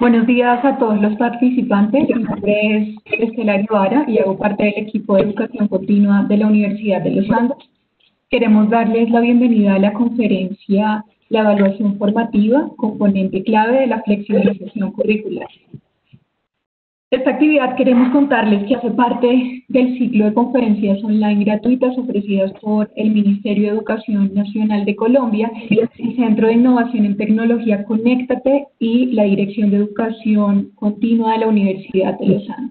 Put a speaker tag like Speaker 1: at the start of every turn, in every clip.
Speaker 1: Buenos días a todos los participantes. Mi nombre es Estela Guevara y hago parte del equipo de educación continua de la Universidad de los Andes. Queremos darles la bienvenida a la conferencia La evaluación formativa, componente clave de la flexibilización curricular. Esta actividad queremos contarles que hace parte del ciclo de conferencias online gratuitas ofrecidas por el Ministerio de Educación Nacional de Colombia, el Centro de Innovación en Tecnología Conéctate y la Dirección de Educación Continua de la Universidad de los Andes.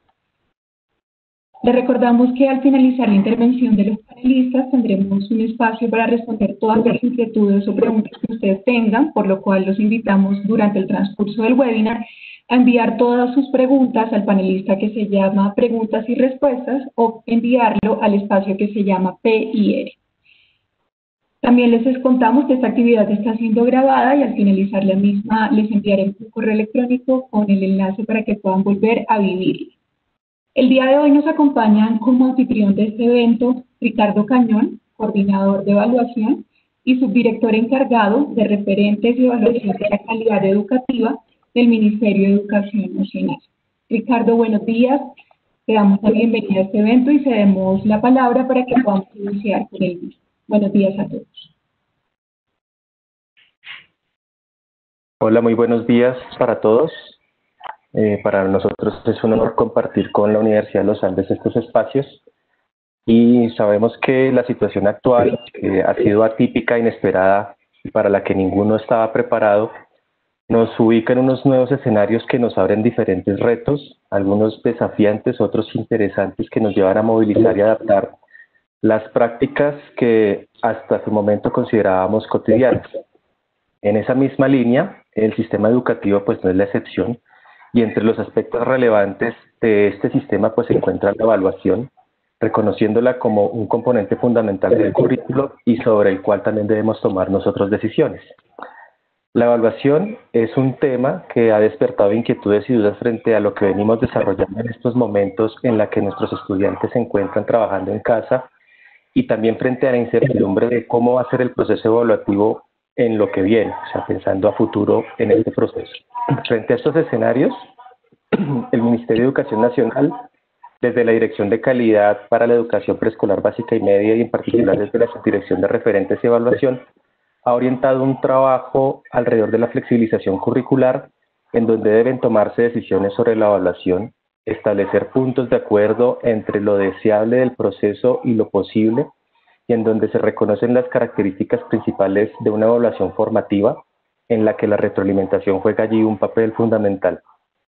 Speaker 1: Les recordamos que al finalizar la intervención de los panelistas tendremos un espacio para responder todas las inquietudes o preguntas que ustedes tengan, por lo cual los invitamos durante el transcurso del webinar a enviar todas sus preguntas al panelista que se llama Preguntas y Respuestas o enviarlo al espacio que se llama PIR. También les contamos que esta actividad está siendo grabada y al finalizar la misma les enviaré un correo electrónico con el enlace para que puedan volver a vivirla. El día de hoy nos acompañan como anfitrión de este evento Ricardo Cañón, coordinador de evaluación y subdirector encargado de referentes y evaluación de la calidad educativa del Ministerio de Educación Nacional. Ricardo, buenos días. Te damos la bienvenida a este evento y cedemos la palabra para que podamos iniciar con el mismo. Buenos días a todos.
Speaker 2: Hola, muy buenos días para todos. Para nosotros es un honor compartir con la Universidad de los Andes estos espacios y sabemos que la situación actual ha sido atípica, inesperada y para la que ninguno estaba preparado. Nos ubica en unos nuevos escenarios que nos abren diferentes retos, algunos desafiantes, otros interesantes que nos llevan a movilizar y adaptar las prácticas que hasta su momento considerábamos cotidianas. En esa misma línea, el sistema educativo pues no es la excepción y entre los aspectos relevantes de este sistema pues se encuentra la evaluación, reconociéndola como un componente fundamental del currículo y sobre el cual también debemos tomar nosotros decisiones. La evaluación es un tema que ha despertado inquietudes y dudas frente a lo que venimos desarrollando en estos momentos en la que nuestros estudiantes se encuentran trabajando en casa y también frente a la incertidumbre de cómo va a ser el proceso evaluativo en lo que viene, o sea, pensando a futuro en este proceso. Frente a estos escenarios, el Ministerio de Educación Nacional, desde la Dirección de Calidad para la Educación Preescolar Básica y Media y en particular desde la Subdirección de Referentes y Evaluación, ha orientado un trabajo alrededor de la flexibilización curricular en donde deben tomarse decisiones sobre la evaluación, establecer puntos de acuerdo entre lo deseable del proceso y lo posible, y en donde se reconocen las características principales de una evaluación formativa en la que la retroalimentación juega allí un papel fundamental.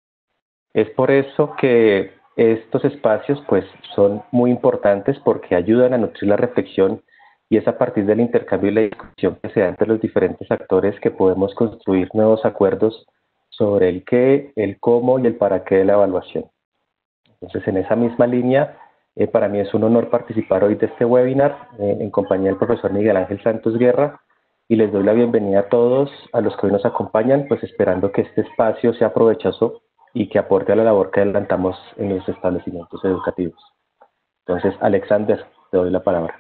Speaker 2: Es por eso que estos espacios pues, son muy importantes porque ayudan a nutrir la reflexión y es a partir del intercambio y la discusión que se da entre los diferentes actores que podemos construir nuevos acuerdos sobre el qué, el cómo y el para qué de la evaluación. Entonces, en esa misma línea, para mí es un honor participar hoy de este webinar en compañía del profesor Miguel Ángel Santos Guerra y les doy la bienvenida a todos, a los que hoy nos acompañan, pues esperando que este espacio sea provechoso y que aporte a la labor que adelantamos en los establecimientos educativos. Entonces, Alexander, te doy la palabra.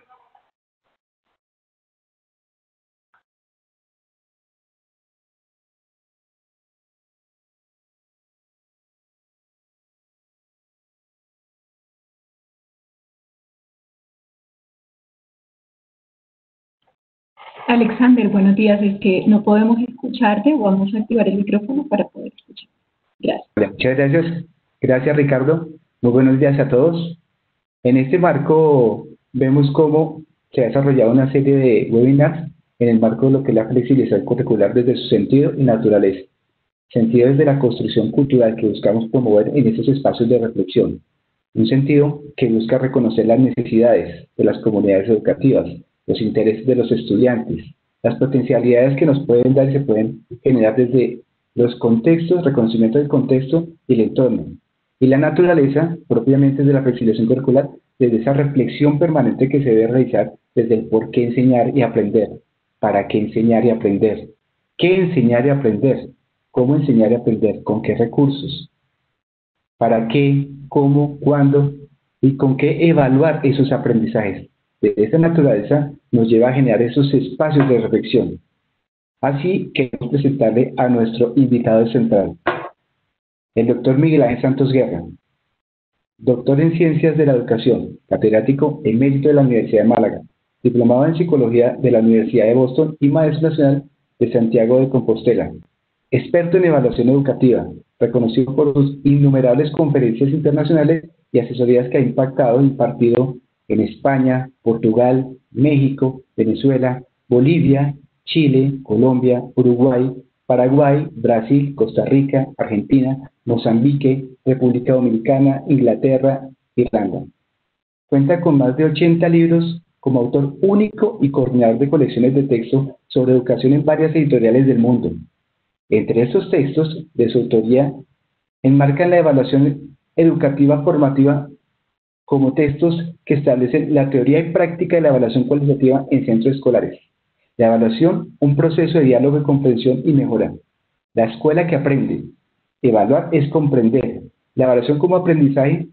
Speaker 1: Alexander, buenos días. Es que no podemos escucharte. Vamos a activar el micrófono para poder escuchar. Gracias.
Speaker 3: Muchas gracias. Gracias, Ricardo. Muy buenos días a todos. En este marco vemos cómo se ha desarrollado una serie de webinars en el marco de lo que es la flexibilización curricular desde su sentido y naturaleza. Sentido desde la construcción cultural que buscamos promover en estos espacios de reflexión. Un sentido que busca reconocer las necesidades de las comunidades educativas, los intereses de los estudiantes, las potencialidades que nos pueden dar y se pueden generar desde los contextos, reconocimiento del contexto y el entorno. Y la naturaleza, propiamente de la flexibilización curricular, desde esa reflexión permanente que se debe realizar desde el por qué enseñar y aprender, para qué enseñar y aprender, qué enseñar y aprender, cómo enseñar y aprender, con qué recursos, para qué, cómo, cuándo y con qué evaluar esos aprendizajes. De esta naturaleza nos lleva a generar esos espacios de reflexión. Así que vamos a presentarle a nuestro invitado central, el doctor Miguel Ángel Santos Guerra, doctor en Ciencias de la Educación, catedrático emérito de la Universidad de Málaga, diplomado en Psicología de la Universidad de Boston y maestro nacional de Santiago de Compostela, experto en evaluación educativa, reconocido por sus innumerables conferencias internacionales y asesorías que ha impactado e impartido en España, Portugal, México, Venezuela, Bolivia, Chile, Colombia, Uruguay, Paraguay, Brasil, Costa Rica, Argentina, Mozambique, República Dominicana, Inglaterra, Irlanda. Cuenta con más de 80 libros como autor único y coordinador de colecciones de texto sobre educación en varias editoriales del mundo. Entre estos textos de su autoría enmarcan la evaluación educativa formativa como textos que establecen la teoría y práctica de la evaluación cualitativa en centros escolares. La evaluación, un proceso de diálogo, comprensión y mejora. La escuela que aprende. Evaluar es comprender. La evaluación como aprendizaje,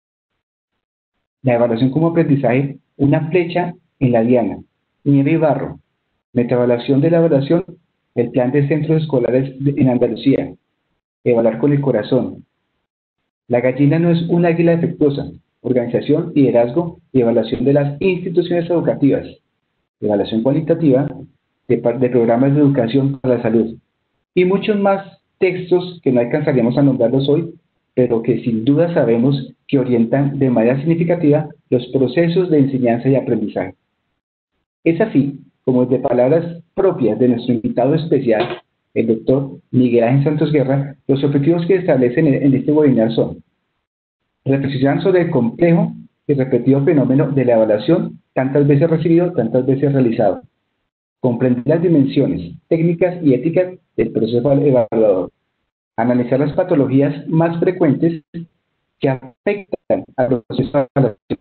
Speaker 3: una flecha en la diana. Nieve y barro. Metaevaluación de la evaluación, el plan de centros escolares en Andalucía. Evaluar con el corazón. La gallina no es un águila defectuosa. Organización, liderazgo y evaluación de las instituciones educativas. Evaluación cualitativa de programas de educación para la salud. Y muchos más textos que no alcanzaríamos a nombrarlos hoy, pero que sin duda sabemos que orientan de manera significativa los procesos de enseñanza y aprendizaje. Es así como de palabras propias de nuestro invitado especial, el doctor Miguel Ángel Santos Guerra, los objetivos que establecen en este webinar son: reflexionar sobre el complejo y repetido fenómeno de la evaluación, tantas veces recibido, tantas veces realizado; comprender las dimensiones técnicas y éticas del proceso evaluador; analizar las patologías más frecuentes que afectan al proceso de evaluación;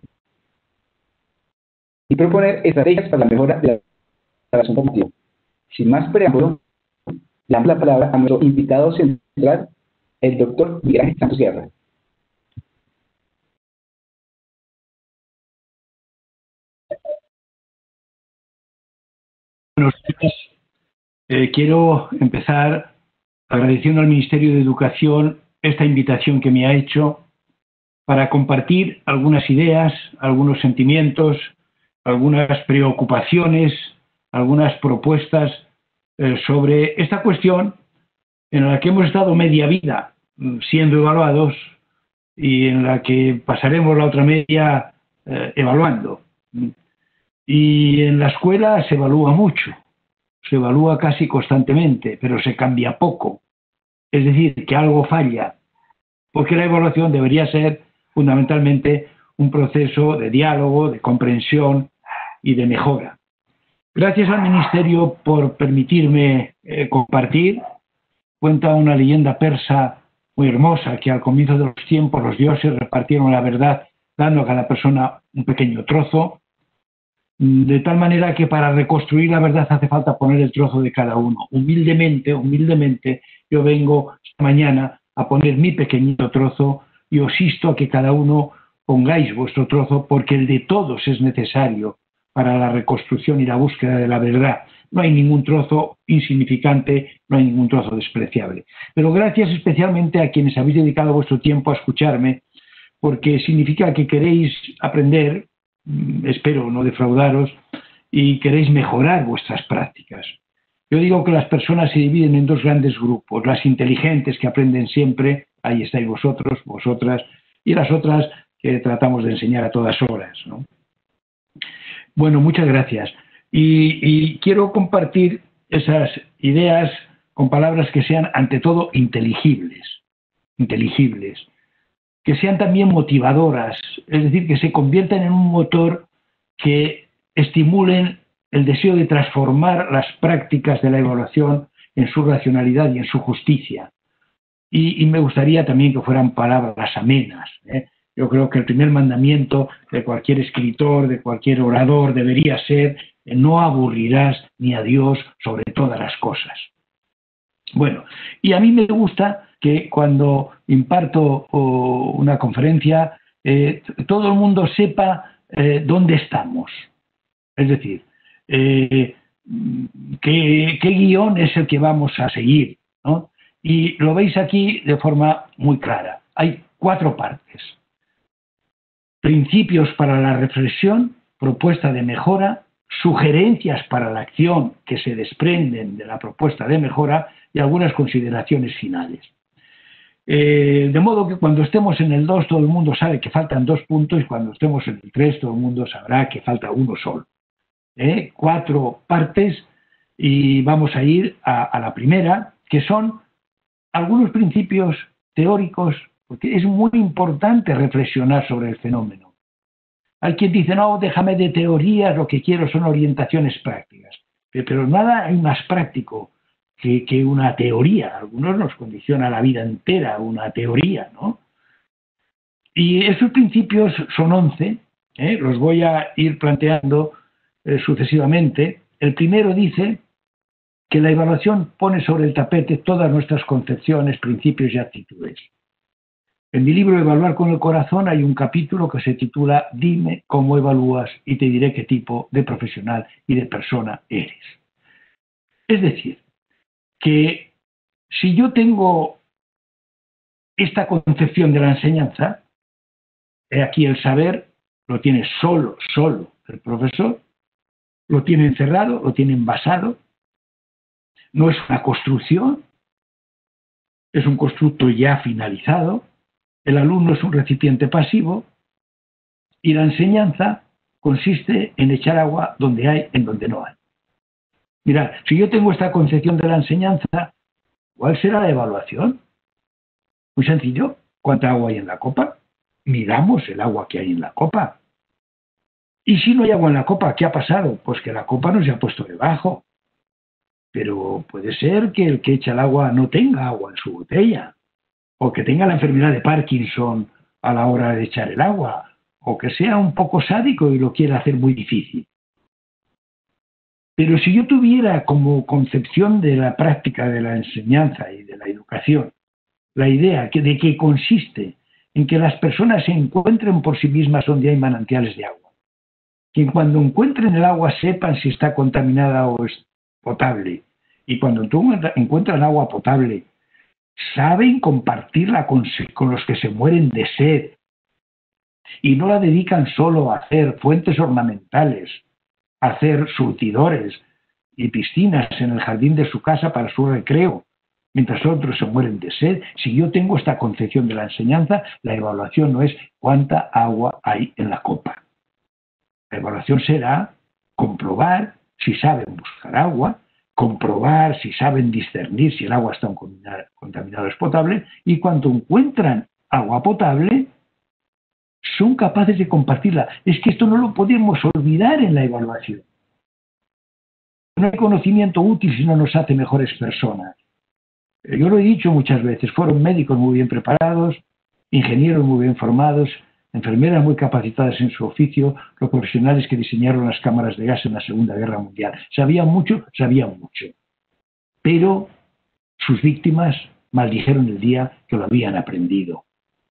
Speaker 3: y proponer estrategias para la mejora de la evaluación formativa. Sin más preámbulo, le damos la palabra a nuestro invitado central, el doctor Miguel Ángel Santos Guerra.
Speaker 4: Buenos días. Quiero empezar agradeciendo al Ministerio de Educación esta invitación que me ha hecho para compartir algunas ideas, algunos sentimientos, algunas preocupaciones, algunas propuestas sobre esta cuestión en la que hemos estado media vida siendo evaluados y en la que pasaremos la otra media evaluando. Y en la escuela se evalúa mucho, se evalúa casi constantemente, pero se cambia poco. Es decir, que algo falla, porque la evaluación debería ser fundamentalmente un proceso de diálogo, de comprensión y de mejora. Gracias al Ministerio por permitirme compartir. Cuenta una leyenda persa muy hermosa que al comienzo de los tiempos los dioses repartieron la verdad dando a cada persona un pequeño trozo, de tal manera que para reconstruir la verdad hace falta poner el trozo de cada uno. Humildemente, yo vengo esta mañana a poner mi pequeñito trozo y os insto a que cada uno pongáis vuestro trozo, porque el de todos es necesario para la reconstrucción y la búsqueda de la verdad. No hay ningún trozo insignificante, no hay ningún trozo despreciable. Pero gracias especialmente a quienes habéis dedicado vuestro tiempo a escucharme, porque significa que queréis aprender, espero no defraudaros, y queréis mejorar vuestras prácticas. Yo digo que las personas se dividen en dos grandes grupos: las inteligentes, que aprenden siempre, ahí estáis vosotros, vosotras, y las otras que tratamos de enseñar a todas horas, ¿no? Bueno, muchas gracias. Y quiero compartir esas ideas con palabras que sean ante todo inteligibles, que sean también motivadoras, es decir, que se conviertan en un motor que estimulen el deseo de transformar las prácticas de la evaluación en su racionalidad y en su justicia. Y me gustaría también que fueran palabras amenas, ¿eh? Yo creo que el primer mandamiento de cualquier escritor, de cualquier orador, debería ser: no aburrirás ni a Dios sobre todas las cosas. Bueno, y a mí me gusta que cuando imparto una conferencia, todo el mundo sepa dónde estamos. Es decir, qué guión es el que vamos a seguir, ¿no? Y lo veis aquí de forma muy clara. Hay 4 partes. Principios para la reflexión, propuesta de mejora, sugerencias para la acción que se desprenden de la propuesta de mejora y algunas consideraciones finales. De modo que cuando estemos en el 2 todo el mundo sabe que faltan 2 puntos y cuando estemos en el 3 todo el mundo sabrá que falta uno solo. 4 partes y vamos a ir a la primera, que son algunos principios teóricos, porque es muy importante reflexionar sobre el fenómeno. Hay quien dice, no, déjame de teorías, lo que quiero son orientaciones prácticas. Pero nada hay más práctico que una teoría. Algunos nos condiciona la vida entera una teoría, ¿no? Y esos principios son 11, los voy a ir planteando sucesivamente. El primero dice que la evaluación pone sobre el tapete todas nuestras concepciones, principios y actitudes. En mi libro Evaluar con el corazón hay un capítulo que se titula Dime cómo evalúas y te diré qué tipo de profesional y de persona eres. Es decir, que si yo tengo esta concepción de la enseñanza, aquí el saber lo tiene solo el profesor, lo tiene encerrado, lo tiene envasado, no es una construcción, es un constructo ya finalizado, el alumno es un recipiente pasivo y la enseñanza consiste en echar agua donde hay, en donde no hay. Mirad, si yo tengo esta concepción de la enseñanza, ¿cuál será la evaluación? Muy sencillo, ¿cuánta agua hay en la copa? Miramos el agua que hay en la copa. Y si no hay agua en la copa, ¿qué ha pasado? Pues que la copa no se ha puesto debajo. Pero puede ser que el que echa el agua no tenga agua en su botella, o que tenga la enfermedad de Parkinson a la hora de echar el agua, o que sea un poco sádico y lo quiera hacer muy difícil. Pero si yo tuviera como concepción de la práctica de la enseñanza y de la educación la idea de que consiste en que las personas se encuentren por sí mismas donde hay manantiales de agua, que cuando encuentren el agua sepan si está contaminada o es potable, y cuando encuentran agua potable saben compartirla con los que se mueren de sed y no la dedican solo a hacer fuentes ornamentales, a hacer surtidores y piscinas en el jardín de su casa para su recreo, mientras otros se mueren de sed. Si yo tengo esta concepción de la enseñanza, la evaluación no es cuánta agua hay en la copa. La evaluación será comprobar si saben buscar agua, comprobar si saben discernir si el agua está contaminada o es potable, y cuando encuentran agua potable, son capaces de compartirla. Es que esto no lo podemos olvidar en la evaluación. No hay conocimiento útil si no nos hace mejores personas. Yo lo he dicho muchas veces, fueron médicos muy bien preparados, ingenieros muy bien formados, enfermeras muy capacitadas en su oficio, los profesionales que diseñaron las cámaras de gas en la Segunda Guerra Mundial. Sabían mucho, pero sus víctimas maldijeron el día que lo habían aprendido.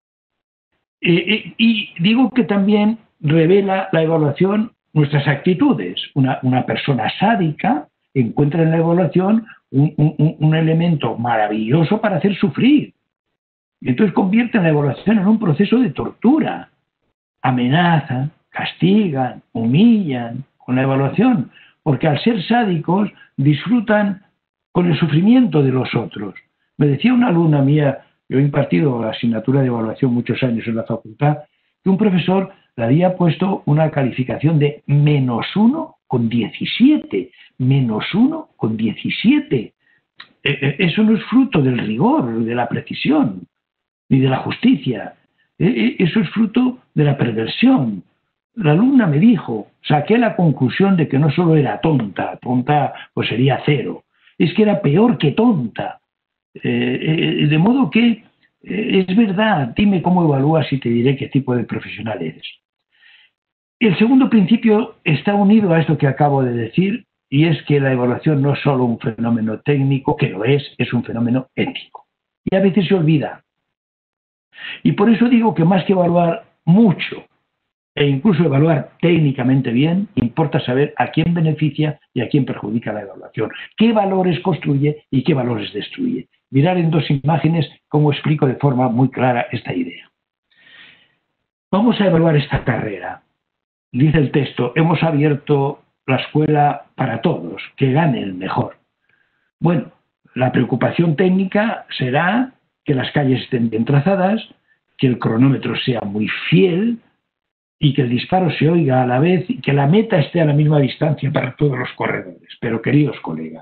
Speaker 4: Y digo que también revela la evaluación nuestras actitudes. Una persona sádica encuentra en la evaluación un elemento maravilloso para hacer sufrir. Y entonces convierte la evaluación en un proceso de tortura. Amenazan, castigan, humillan con la evaluación, porque al ser sádicos disfrutan con el sufrimiento de los otros. Me decía una alumna mía, yo he impartido la asignatura de evaluación muchos años en la facultad, que un profesor le había puesto una calificación de -1 con 17. -1 con 17. Eso no es fruto del rigor, de la precisión, ni de la justicia. Eso es fruto de la perversión. La alumna me dijo, saqué la conclusión de que no solo era tonta pues sería 0, es que era peor que tonta. De modo que es verdad, dime cómo evalúas y te diré qué tipo de profesional eres. El segundo principio está unido a esto que acabo de decir, y es que la evaluación no es solo un fenómeno técnico, que lo es un fenómeno ético. Y a veces se olvida. Y por eso digo que más que evaluar mucho, e incluso evaluar técnicamente bien, importa saber a quién beneficia y a quién perjudica la evaluación, qué valores construye y qué valores destruye. mirar en dos imágenes cómo explico de forma muy clara esta idea. Vamos a evaluar esta carrera. Dice el texto, hemos abierto la escuela para todos, que gane el mejor. Bueno, la preocupación técnica será que las calles estén bien trazadas, que el cronómetro sea muy fiel y que el disparo se oiga a la vez y que la meta esté a la misma distancia para todos los corredores. Pero, queridos colegas,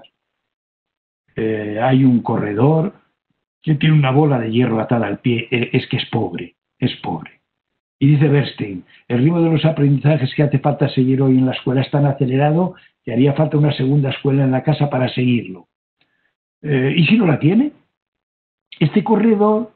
Speaker 4: hay un corredor que tiene una bola de hierro atada al pie, es que es pobre. Y dice Bernstein, el ritmo de los aprendizajes que hace falta seguir hoy en la escuela es tan acelerado que haría falta una segunda escuela en la casa para seguirlo. ¿Y si no la tiene? Este corredor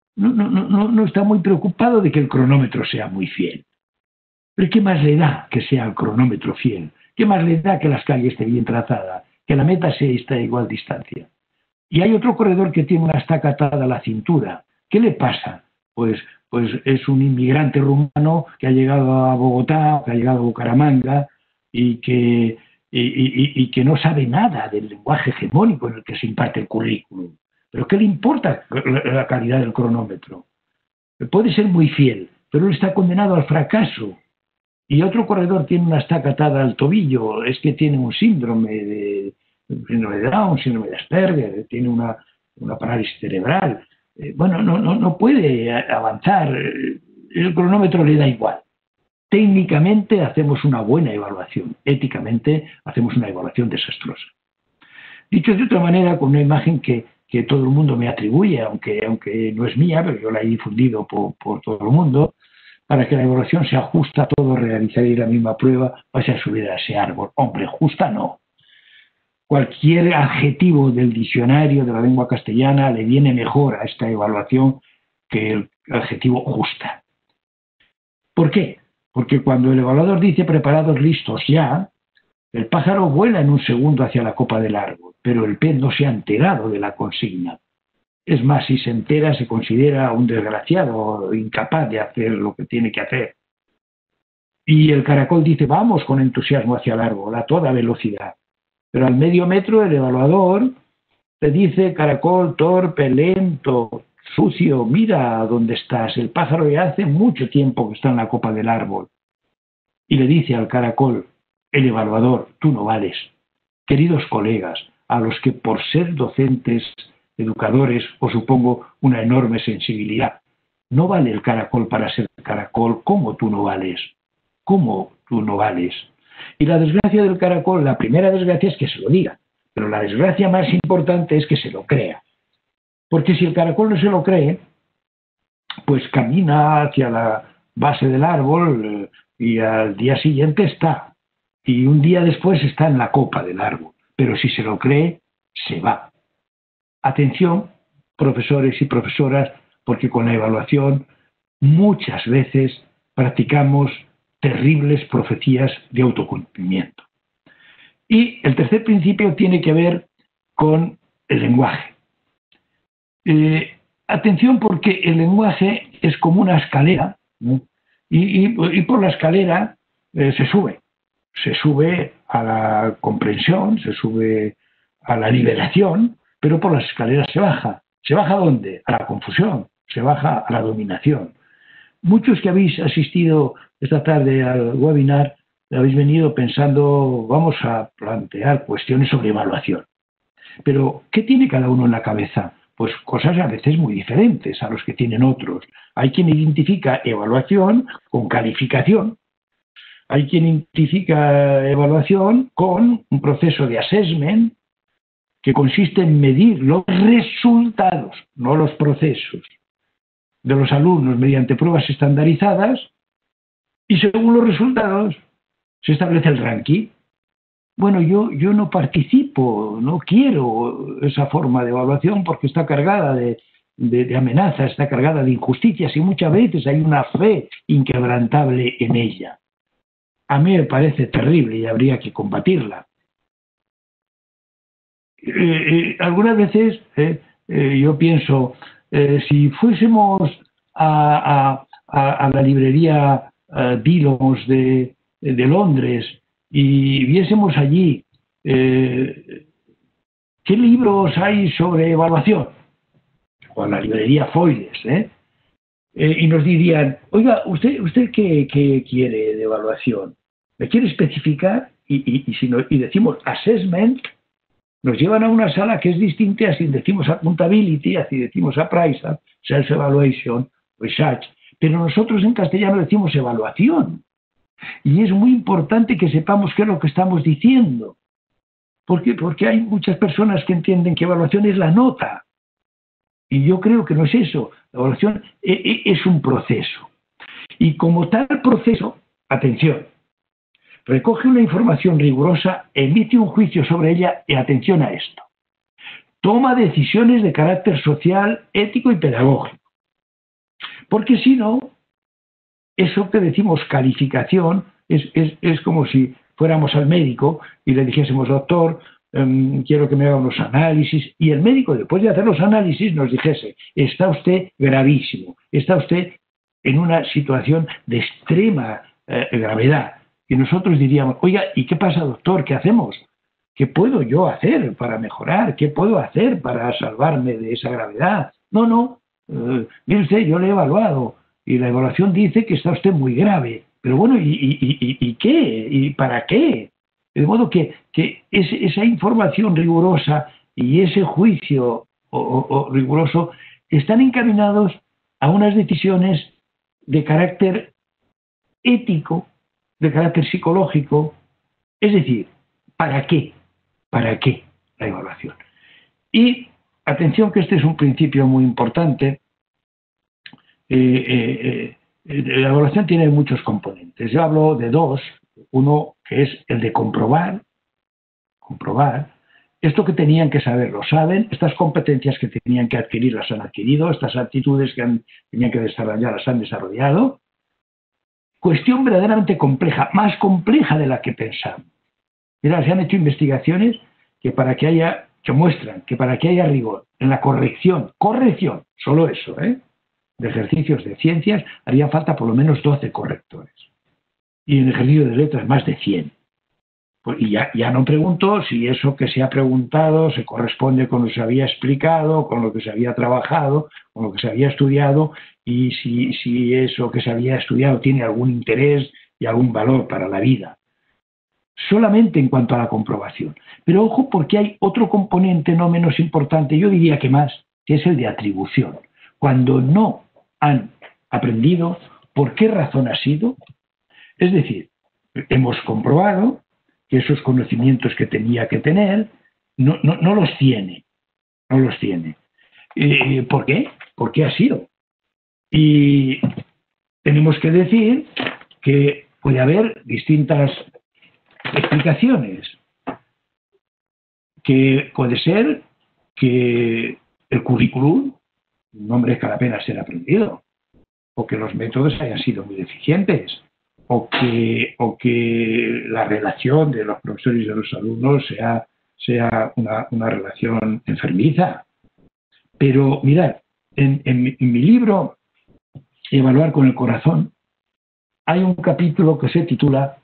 Speaker 4: no está muy preocupado de que el cronómetro sea muy fiel. ¿Pero qué más le da que sea el cronómetro fiel? ¿Qué más le da que la calle esté bien trazada? Que la meta esté a igual distancia. Y hay otro corredor que tiene una estaca atada a la cintura. ¿Qué le pasa? Pues es un inmigrante rumano que ha llegado a Bogotá, que ha llegado a Bucaramanga y que no sabe nada del lenguaje hegemónico en el que se imparte el currículum. ¿Pero qué le importa la calidad del cronómetro? Puede ser muy fiel, pero él está condenado al fracaso. Y otro corredor tiene una estaca atada al tobillo, es que tiene un síndrome de Down, síndrome de Asperger, tiene una parálisis cerebral. No puede avanzar, el cronómetro le da igual. Técnicamente hacemos una buena evaluación, éticamente hacemos una evaluación desastrosa. Dicho de otra manera, con una imagen que todo el mundo me atribuye, aunque no es mía, pero yo la he difundido por todo el mundo, para que la evaluación sea justa a todos, realizaréis la misma prueba, vais a subir a ese árbol. Hombre, justa no. Cualquier adjetivo del diccionario de la lengua castellana le viene mejor a esta evaluación que el adjetivo justa. ¿Por qué? Porque cuando el evaluador dice preparados, listos, ya, el pájaro vuela en un segundo hacia la copa del árbol, pero el pez no se ha enterado de la consigna. Es más, si se entera, se considera un desgraciado, incapaz de hacer lo que tiene que hacer. Y el caracol dice, vamos con entusiasmo hacia el árbol, a toda velocidad. Pero al medio metro el evaluador te dice, caracol, torpe, lento, sucio, mira dónde estás. El pájaro ya hace mucho tiempo que está en la copa del árbol. Y le dice al caracol, el evaluador, tú no vales. Queridos colegas, a los que por ser docentes, educadores, os supongo una enorme sensibilidad. No vale el caracol para ser caracol. ¿Cómo tú no vales? ¿Cómo tú no vales? Y la desgracia del caracol, la primera desgracia es que se lo diga, pero la desgracia más importante es que se lo crea. Porque si el caracol no se lo cree, pues camina hacia la base del árbol y al día siguiente está. Y un día después está en la copa del árbol. Pero si se lo cree, se va. Atención, profesores y profesoras, porque con la evaluación muchas veces practicamos terribles profecías de autocumplimiento. Y el tercer principio tiene que ver con el lenguaje. Atención, porque el lenguaje es como una escalera, ¿no? y por la escalera se sube. Se sube a la comprensión, se sube a la liberación, pero por las escaleras se baja. ¿Se baja a dónde? A la confusión, se baja a la dominación. Muchos que habéis asistido esta tarde al webinar habéis venido pensando, vamos a plantear cuestiones sobre evaluación. Pero, ¿qué tiene cada uno en la cabeza? Pues cosas a veces muy diferentes a los que tienen otros. Hay quien identifica evaluación con calificación. Hay quien identifica evaluación con un proceso de assessment que consiste en medir los resultados, no los procesos, de los alumnos mediante pruebas estandarizadas y según los resultados se establece el ranking. Bueno, yo no participo, no quiero esa forma de evaluación porque está cargada de amenazas, está cargada de injusticias y muchas veces hay una fe inquebrantable en ella. A mí me parece terrible y habría que combatirla. Algunas veces yo pienso, si fuésemos a la librería Dillons de Londres y allí qué libros hay sobre evaluación, o a la librería Foiles, y nos dirían, oiga, ¿usted qué quiere de evaluación? ¿Me quiere especificar? Y decimos assessment, nos llevan a una sala que es distinta, así decimos accountability, así decimos appraisal, self-evaluation, research, pero nosotros en castellano decimos evaluación. Y es muy importante que sepamos qué es lo que estamos diciendo. ¿Por qué? Porque hay muchas personas que entienden que evaluación es la nota. Y yo creo que no es eso. La evaluación es un proceso. Y como tal proceso, atención, recoge una información rigurosa, emite un juicio sobre ella y atención a esto. Toma decisiones de carácter social, ético y pedagógico. Porque si no, eso que decimos calificación es como si fuéramos al médico y le dijésemos, doctor, quiero que me haga unos análisis, y el médico, después de hacer los análisis, nos dijese, está usted gravísimo, está usted en una situación de extrema gravedad. Y nosotros diríamos, oiga, ¿y qué pasa, doctor? ¿Qué hacemos? ¿Qué puedo yo hacer para mejorar? ¿Qué puedo hacer para salvarme de esa gravedad? No, mire usted, yo le he evaluado y la evaluación dice que está usted muy grave. Pero bueno, ¿y qué? ¿Y para qué? De modo que esa información rigurosa y ese juicio riguroso están encaminados a unas decisiones de carácter ético, de carácter psicológico. Es decir, ¿para qué? ¿Para qué la evaluación? Y atención, que este es un principio muy importante. La evaluación tiene muchos componentes. Yo hablo de dos. Uno que es el de comprobar. Esto que tenían que saber lo saben, estas competencias que tenían que adquirir las han adquirido, estas actitudes que tenían que desarrollar las han desarrollado. Cuestión verdaderamente compleja, más compleja de la que pensamos. Mira, se han hecho investigaciones que muestran que para que haya rigor en la corrección, solo eso, de ejercicios de ciencias, harían falta por lo menos 12 correctores. Y en ejercicio de letras más de 100. Pues, y ya no pregunto si eso que se ha preguntado se corresponde con lo que se había explicado, con lo que se había trabajado, con lo que se había estudiado, y si eso que se había estudiado tiene algún interés y algún valor para la vida. Solamente en cuanto a la comprobación. Pero ojo, porque hay otro componente no menos importante, yo diría que más, que es el de atribución. Cuando no han aprendido por qué razón ha sido, es decir, hemos comprobado que esos conocimientos que tenía que tener no los tiene. ¿Por qué? ¿Por qué ha sido? Y tenemos que decir que puede haber distintas explicaciones. Que puede ser que el currículum no merezca la pena ser aprendido, o que los métodos hayan sido muy deficientes, o que la relación de los profesores y de los alumnos sea una relación enfermiza. Pero mirad, en mi libro Evaluar con el corazón hay un capítulo que se titula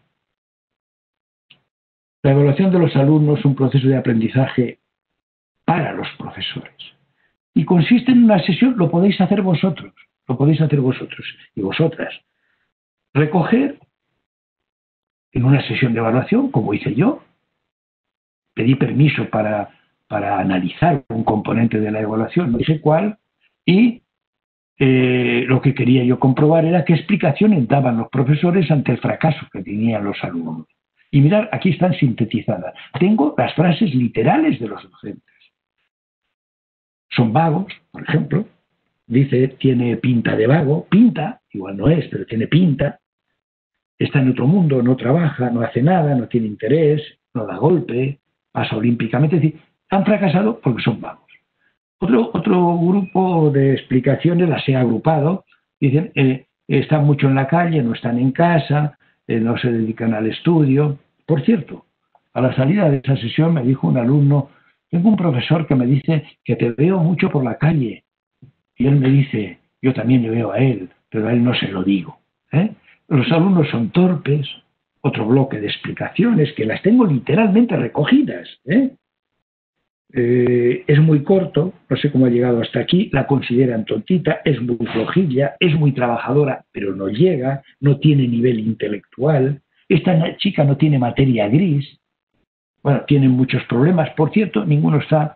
Speaker 4: La evaluación de los alumnos, un proceso de aprendizaje para los profesores. Y consiste en una sesión, lo podéis hacer vosotros y vosotras. Recoger en una sesión de evaluación, como hice yo, pedí permiso para analizar un componente de la evaluación, no sé cuál, y lo que quería yo comprobar era qué explicaciones daban los profesores ante el fracaso que tenían los alumnos. Y mirad, aquí están sintetizadas. Tengo las frases literales de los docentes. Son vagos, por ejemplo. Dice, tiene pinta de vago. Pinta, igual no es, pero tiene pinta. Está en otro mundo, no trabaja, no hace nada, no tiene interés, no da golpe, pasa olímpicamente. Es decir, han fracasado porque son vagos. Otro grupo de explicaciones las he agrupado. Dicen, están mucho en la calle, no están en casa, no se dedican al estudio. Por cierto, a la salida de esa sesión me dijo un alumno, tengo un profesor que me dice que te veo mucho por la calle. Y él me dice, yo también le veo a él, pero a él no se lo digo. Los alumnos son torpes. Otro bloque de explicaciones que las tengo literalmente recogidas. es muy corto, no sé cómo ha llegado hasta aquí, la consideran tontita, es muy flojilla, es muy trabajadora, pero no llega, no tiene nivel intelectual, esta chica no tiene materia gris, bueno, tienen muchos problemas, por cierto, ninguno está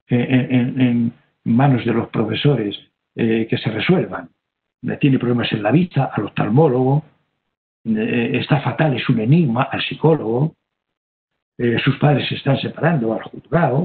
Speaker 4: en manos de los profesores que se resuelvan. Tiene problemas en la vista, al oftalmólogo, está fatal, es un enigma al psicólogo, sus padres se están separando al juzgado,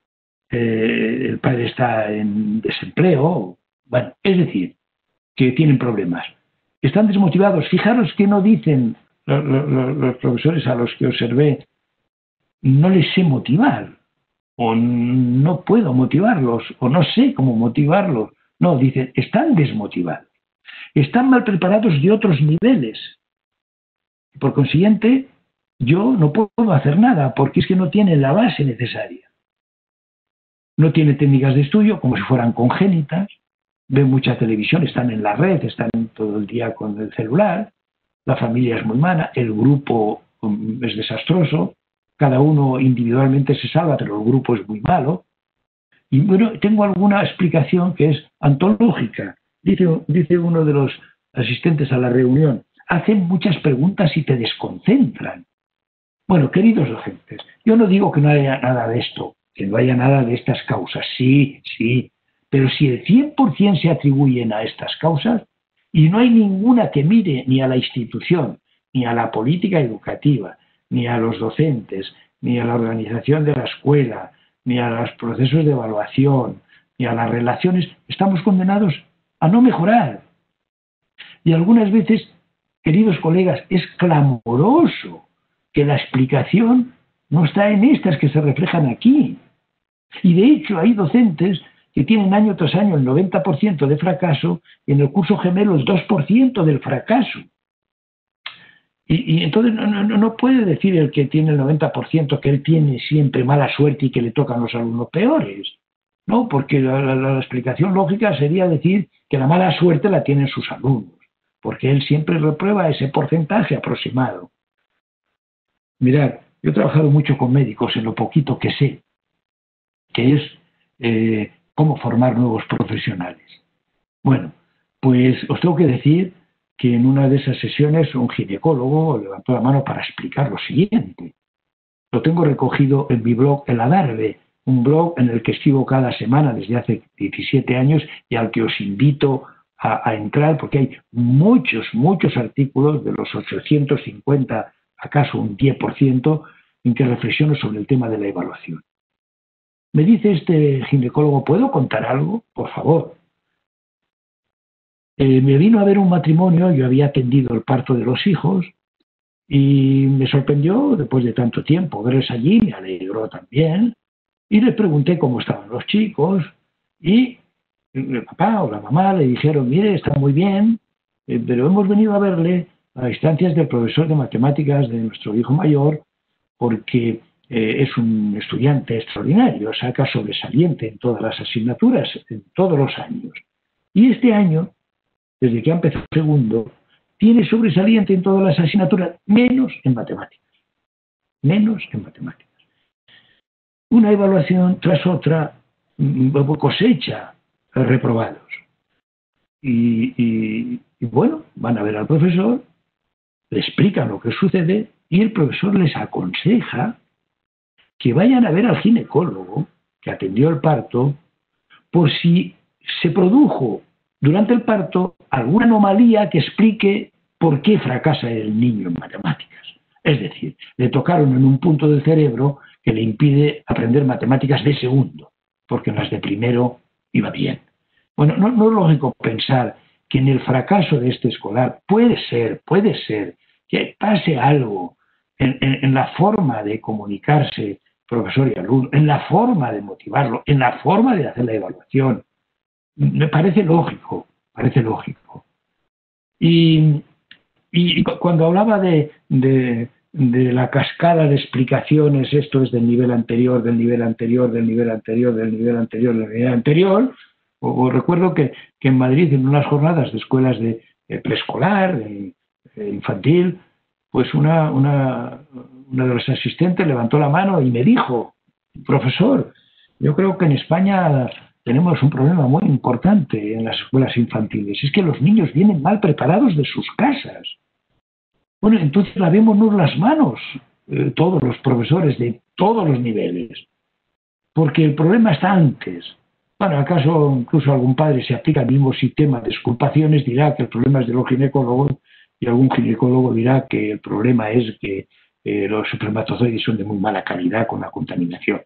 Speaker 4: el padre está en desempleo, bueno, es decir, que tienen problemas. Están desmotivados. Fijaros que no dicen los profesores a los que observé, no les sé motivar, o no puedo motivarlos, o no sé cómo motivarlos. No, dicen, están desmotivados. Están mal preparados de otros niveles. Por consiguiente, yo no puedo hacer nada, porque es que no tienen la base necesaria. No tiene técnicas de estudio, como si fueran congénitas, ven mucha televisión, están en la red, están todo el día con el celular, la familia es muy mala, el grupo es desastroso, cada uno individualmente se salva, pero el grupo es muy malo. Y bueno, tengo alguna explicación que es antológica. Dice uno de los asistentes a la reunión, hacen muchas preguntas y te desconcentran. Bueno, queridos docentes, yo no digo que no haya nada de esto, que no haya nada de estas causas, sí, pero si el 100% se atribuyen a estas causas y no hay ninguna que mire ni a la institución, ni a la política educativa, ni a los docentes, ni a la organización de la escuela, ni a los procesos de evaluación, ni a las relaciones, estamos condenados a no mejorar. Y algunas veces, queridos colegas, es clamoroso que la explicación no está en estas que se reflejan aquí. Y de hecho hay docentes que tienen año tras año el 90% de fracaso y en el curso gemelo el 2% del fracaso. Y entonces no puede decir el que tiene el 90% que él tiene siempre mala suerte y que le tocan los alumnos peores. No, porque la explicación lógica sería decir que la mala suerte la tienen sus alumnos, porque él siempre reprueba ese porcentaje aproximado. Mirad, yo he trabajado mucho con médicos en lo poquito que sé, que es cómo formar nuevos profesionales. Bueno, pues os tengo que decir que en una de esas sesiones un ginecólogo levantó la mano para explicar lo siguiente. Lo tengo recogido en mi blog El Adarve, un blog en el que escribo cada semana desde hace 17 años y al que os invito a entrar porque hay muchos artículos, de los 850, acaso un 10%, en que reflexiono sobre el tema de la evaluación. Me dice este ginecólogo, ¿puedo contar algo? Por favor. Me vino a ver un matrimonio, yo había atendido el parto de los hijos y me sorprendió después de tanto tiempo verles allí, me alegró también y les pregunté cómo estaban los chicos y el papá o la mamá le dijeron, mire, está muy bien, pero hemos venido a verle a instancias del profesor de matemáticas de nuestro hijo mayor porque es un estudiante extraordinario, saca sobresaliente en todas las asignaturas, en todos los años. Y este año, desde que ha empezado el segundo, tiene sobresaliente en todas las asignaturas, menos en matemáticas. Menos en matemáticas. Una evaluación tras otra cosecha reprobados. Y bueno, van a ver al profesor, le explican lo que sucede y el profesor les aconseja que vayan a ver al ginecólogo que atendió el parto por si se produjo durante el parto alguna anomalía que explique por qué fracasa el niño en matemáticas. Es decir, le tocaron en un punto del cerebro que le impide aprender matemáticas de segundo, porque en las de primero iba bien. Bueno, no es lógico pensar que en el fracaso de este escolar puede ser que pase algo en la forma de comunicarse profesor y alumno, en la forma de motivarlo, en la forma de hacer la evaluación. Me parece lógico, Y cuando hablaba de la cascada de explicaciones, esto es del nivel anterior, del nivel anterior, del nivel anterior, del nivel anterior, del nivel anterior, o recuerdo que en Madrid, en unas jornadas de escuelas de preescolar, de infantil, pues una de las asistentes levantó la mano y me dijo, profesor, Yo creo que en España tenemos un problema muy importante en las escuelas infantiles. Es que los niños vienen mal preparados de sus casas. Bueno, entonces lavémonos las manos, todos los profesores de todos los niveles, porque el problema está antes. Bueno, acaso incluso algún padre se aplica el mismo sistema de exculpaciones, dirá que el problema es de los ginecólogos, y algún ginecólogo dirá que el problema es que los espermatozoides son de muy mala calidad con la contaminación.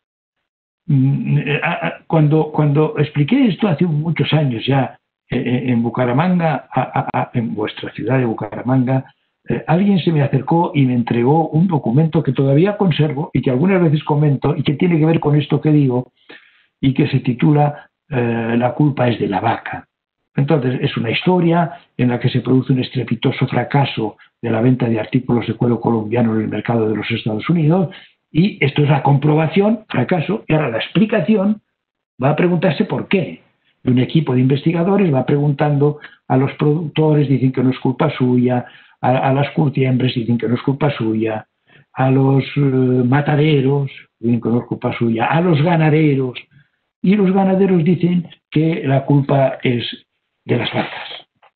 Speaker 4: Cuando expliqué esto hace muchos años ya en Bucaramanga, en vuestra ciudad de Bucaramanga, alguien se me acercó y me entregó un documento que todavía conservo y que algunas veces comento y que tiene que ver con esto que digo y que se titula La culpa es de la vaca. Entonces, es una historia en la que se produce un estrepitoso fracaso de la venta de artículos de cuero colombiano en el mercado de los Estados Unidos, y esto es la comprobación, fracaso, y ahora la explicación va a preguntarse por qué. Y un equipo de investigadores va preguntando a los productores, dicen que no es culpa suya, a las curtiembres dicen que no es culpa suya, a los mataderos dicen que no es culpa suya, a los ganaderos, y los ganaderos dicen que la culpa es de las vacas.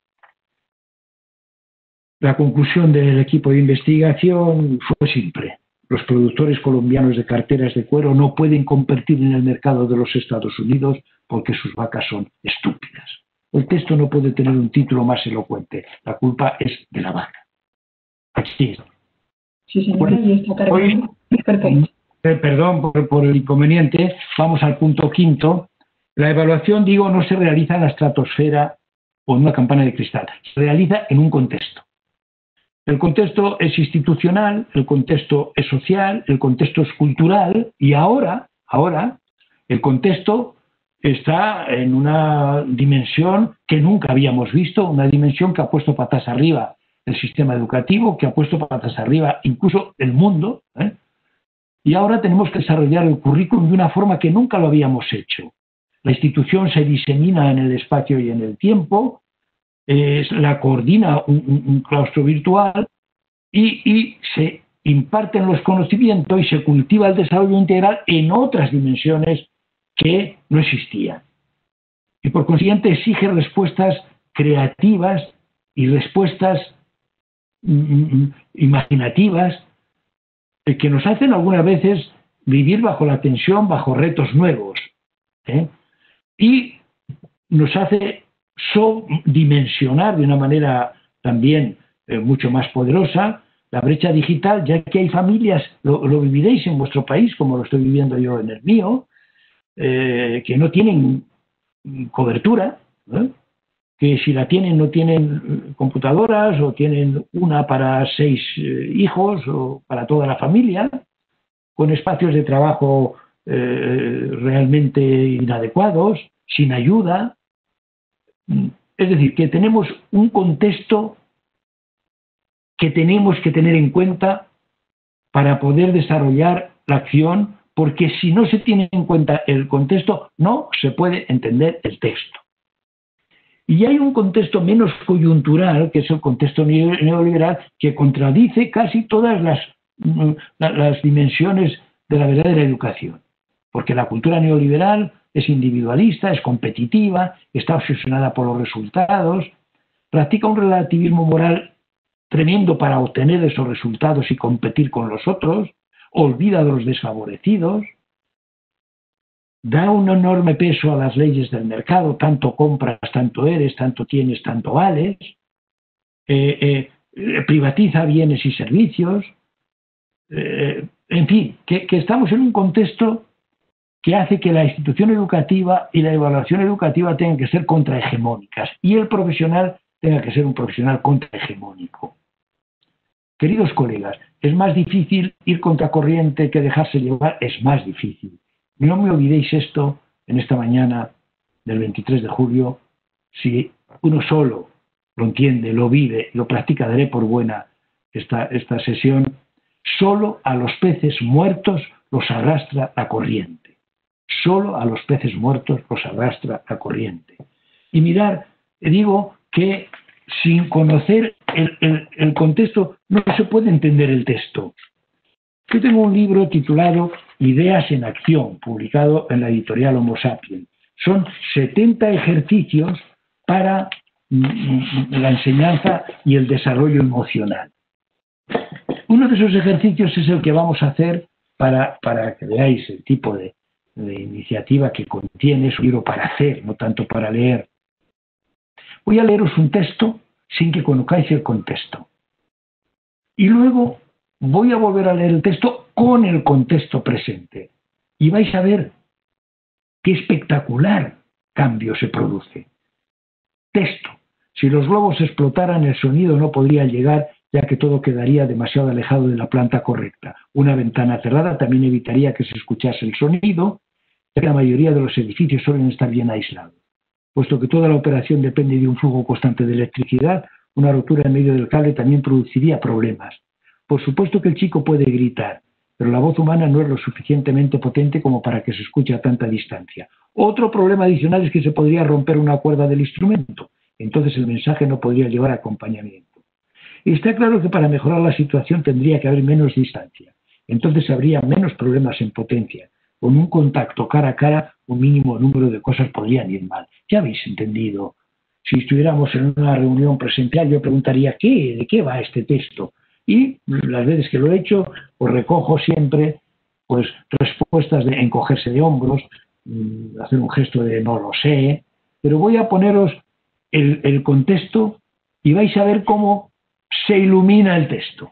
Speaker 4: La conclusión del equipo de investigación fue simple. Los productores colombianos de carteras de cuero no pueden competir en el mercado de los Estados Unidos porque sus vacas son estúpidas. El texto no puede tener un título más elocuente. La culpa es de la vaca. Así es.
Speaker 1: Sí, señora, y está cargando. Perfecto.
Speaker 4: Perdón por el inconveniente. Vamos al punto quinto. La evaluación, digo, no se realiza en la estratosfera o en una campana de cristal. Se realiza en un contexto. El contexto es institucional, el contexto es social, el contexto es cultural, y ahora el contexto está en una dimensión que nunca habíamos visto, una dimensión que ha puesto patas arriba el sistema educativo, que ha puesto patas arriba incluso el mundo, y ahora tenemos que desarrollar el currículum de una forma que nunca lo habíamos hecho. La institución se disemina en el espacio y en el tiempo, la coordina un claustro virtual y se imparten los conocimientos y se cultiva el desarrollo integral en otras dimensiones que no existían. Y por consiguiente exige respuestas creativas y respuestas imaginativas que nos hacen algunas veces vivir bajo la tensión, bajo retos nuevos. Y nos hace dimensionar de una manera también mucho más poderosa la brecha digital, ya que hay familias, lo viviréis en vuestro país, como lo estoy viviendo yo en el mío, que no tienen cobertura, que si la tienen no tienen computadoras o tienen una para 6 hijos o para toda la familia, con espacios de trabajo realmente inadecuados, sin ayuda. Es decir, que tenemos un contexto que tenemos que tener en cuenta para poder desarrollar la acción, porque si no se tiene en cuenta el contexto, no se puede entender el texto. Y hay un contexto menos coyuntural, que es el contexto neoliberal, que contradice casi todas las dimensiones de la verdadera educación. Porque la cultura neoliberal es individualista, es competitiva, está obsesionada por los resultados, practica un relativismo moral tremendo para obtener esos resultados y competir con los otros, olvida a los desfavorecidos, da un enorme peso a las leyes del mercado, tanto compras, tanto eres, tanto tienes, tanto vales, privatiza bienes y servicios, en fin, que estamos en un contexto que hace que la institución educativa y la evaluación educativa tengan que ser contrahegemónicas y el profesional tenga que ser un profesional contrahegemónico. Queridos colegas, es más difícil ir contracorriente que dejarse llevar, es más difícil. No me olvidéis esto en esta mañana del 23 de julio. Si uno solo lo entiende, lo vive, lo practica, daré por buena esta sesión. Solo a los peces muertos los arrastra la corriente. Solo a los peces muertos los arrastra la corriente. Y mirar, digo que sin conocer el contexto no se puede entender el texto. Yo tengo un libro titulado Ideas en Acción, publicado en la editorial Homo Sapiens. Son 70 ejercicios para la enseñanza y el desarrollo emocional. Uno de esos ejercicios es el que vamos a hacer para que veáis el tipo de iniciativa que contiene. Es un libro para hacer, no tanto para leer. Voy a leeros un texto sin que conozcáis el contexto. Y luego voy a volver a leer el texto con el contexto presente. Y vais a ver qué espectacular cambio se produce. Texto. Si los globos explotaran, el sonido no podría llegar, ya que todo quedaría demasiado alejado de la planta correcta. Una ventana cerrada también evitaría que se escuchase el sonido, ya que la mayoría de los edificios suelen estar bien aislados. Puesto que toda la operación depende de un flujo constante de electricidad, una rotura en medio del cable también produciría problemas. Por supuesto que el chico puede gritar, pero la voz humana no es lo suficientemente potente como para que se escuche a tanta distancia. Otro problema adicional es que se podría romper una cuerda del instrumento. Entonces el mensaje no podría llevar acompañamiento. Está claro que para mejorar la situación tendría que haber menos distancia. Entonces habría menos problemas en potencia. Con un contacto cara a cara, un mínimo número de cosas podrían ir mal. Ya habéis entendido. Si estuviéramos en una reunión presencial, yo preguntaría ¿de qué va este texto? Y las veces que lo he hecho, pues recojo siempre pues respuestas de encogerse de hombros, hacer un gesto de no lo sé, pero voy a poneros el contexto y vais a ver cómo se ilumina el texto.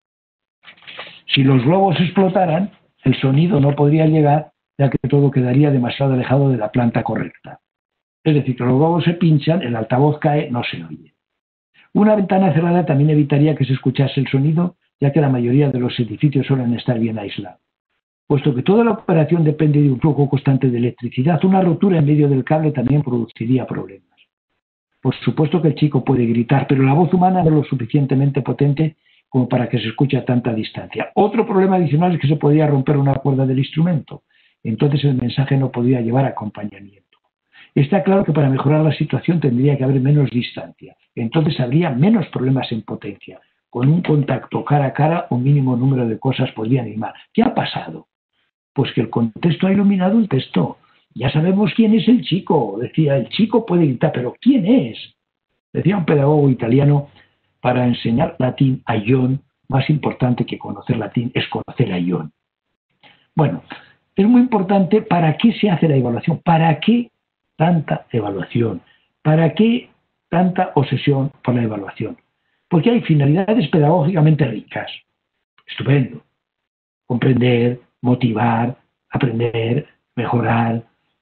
Speaker 4: Si los globos explotaran, el sonido no podría llegar, ya que todo quedaría demasiado alejado de la planta correcta. Es decir, que los globos se pinchan, el altavoz cae, no se oye. Una ventana cerrada también evitaría que se escuchase el sonido, ya que la mayoría de los edificios suelen estar bien aislados. Puesto que toda la operación depende de un flujo constante de electricidad, una rotura en medio del cable también produciría problemas. Por supuesto que el chico puede gritar, pero la voz humana no es lo suficientemente potente como para que se escuche a tanta distancia. Otro problema adicional es que se podría romper una cuerda del instrumento. Entonces el mensaje no podría llevar acompañamiento. Está claro que para mejorar la situación tendría que haber menos distancia. Entonces habría menos problemas en potencia. Con un contacto cara a cara, un mínimo número de cosas podrían ir mal. ¿Qué ha pasado? Pues que el contexto ha iluminado el texto. Ya sabemos quién es el chico. Decía, el chico puede gritar, pero ¿quién es? Decía un pedagogo italiano, para enseñar latín a Ion, más importante que conocer latín es conocer a Ion. Bueno, es muy importante para qué se hace la evaluación, para qué tanta evaluación, para qué tanta obsesión por la evaluación. Porque hay finalidades pedagógicamente ricas. Estupendo. Comprender, motivar, aprender, mejorar,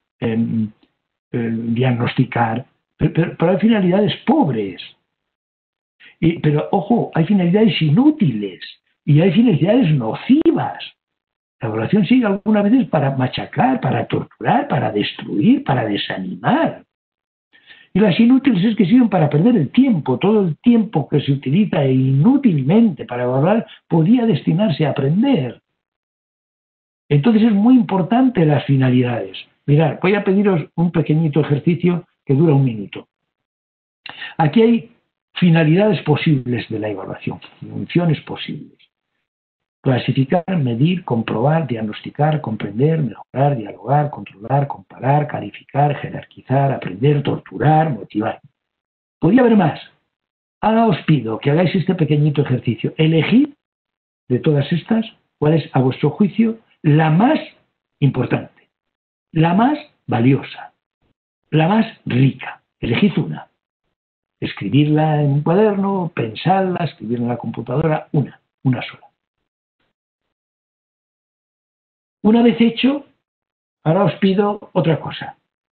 Speaker 4: diagnosticar, pero hay finalidades pobres. Pero, ojo, hay finalidades inútiles y hay finalidades nocivas. La evaluación sirve algunas veces para machacar, para torturar, para destruir, para desanimar. Y las inútiles es que sirven para perder el tiempo. Todo el tiempo que se utiliza inútilmente para evaluar podría destinarse a aprender. Entonces es muy importante las finalidades. Mirad, voy a pediros un pequeñito ejercicio que dura 1 minuto. Aquí hay finalidades posibles de la evaluación, funciones posibles. Clasificar, medir, comprobar, diagnosticar, comprender, mejorar, dialogar, controlar, comparar, calificar, jerarquizar, aprender, torturar, motivar. Podría haber más. Ahora os pido que hagáis este pequeñito ejercicio. Elegid de todas estas cuál es, a vuestro juicio, la más importante, la más valiosa, la más rica. Elegid una. Escribirla en un cuaderno, pensarla, escribirla en la computadora, una sola. Una vez hecho, ahora os pido otra cosa.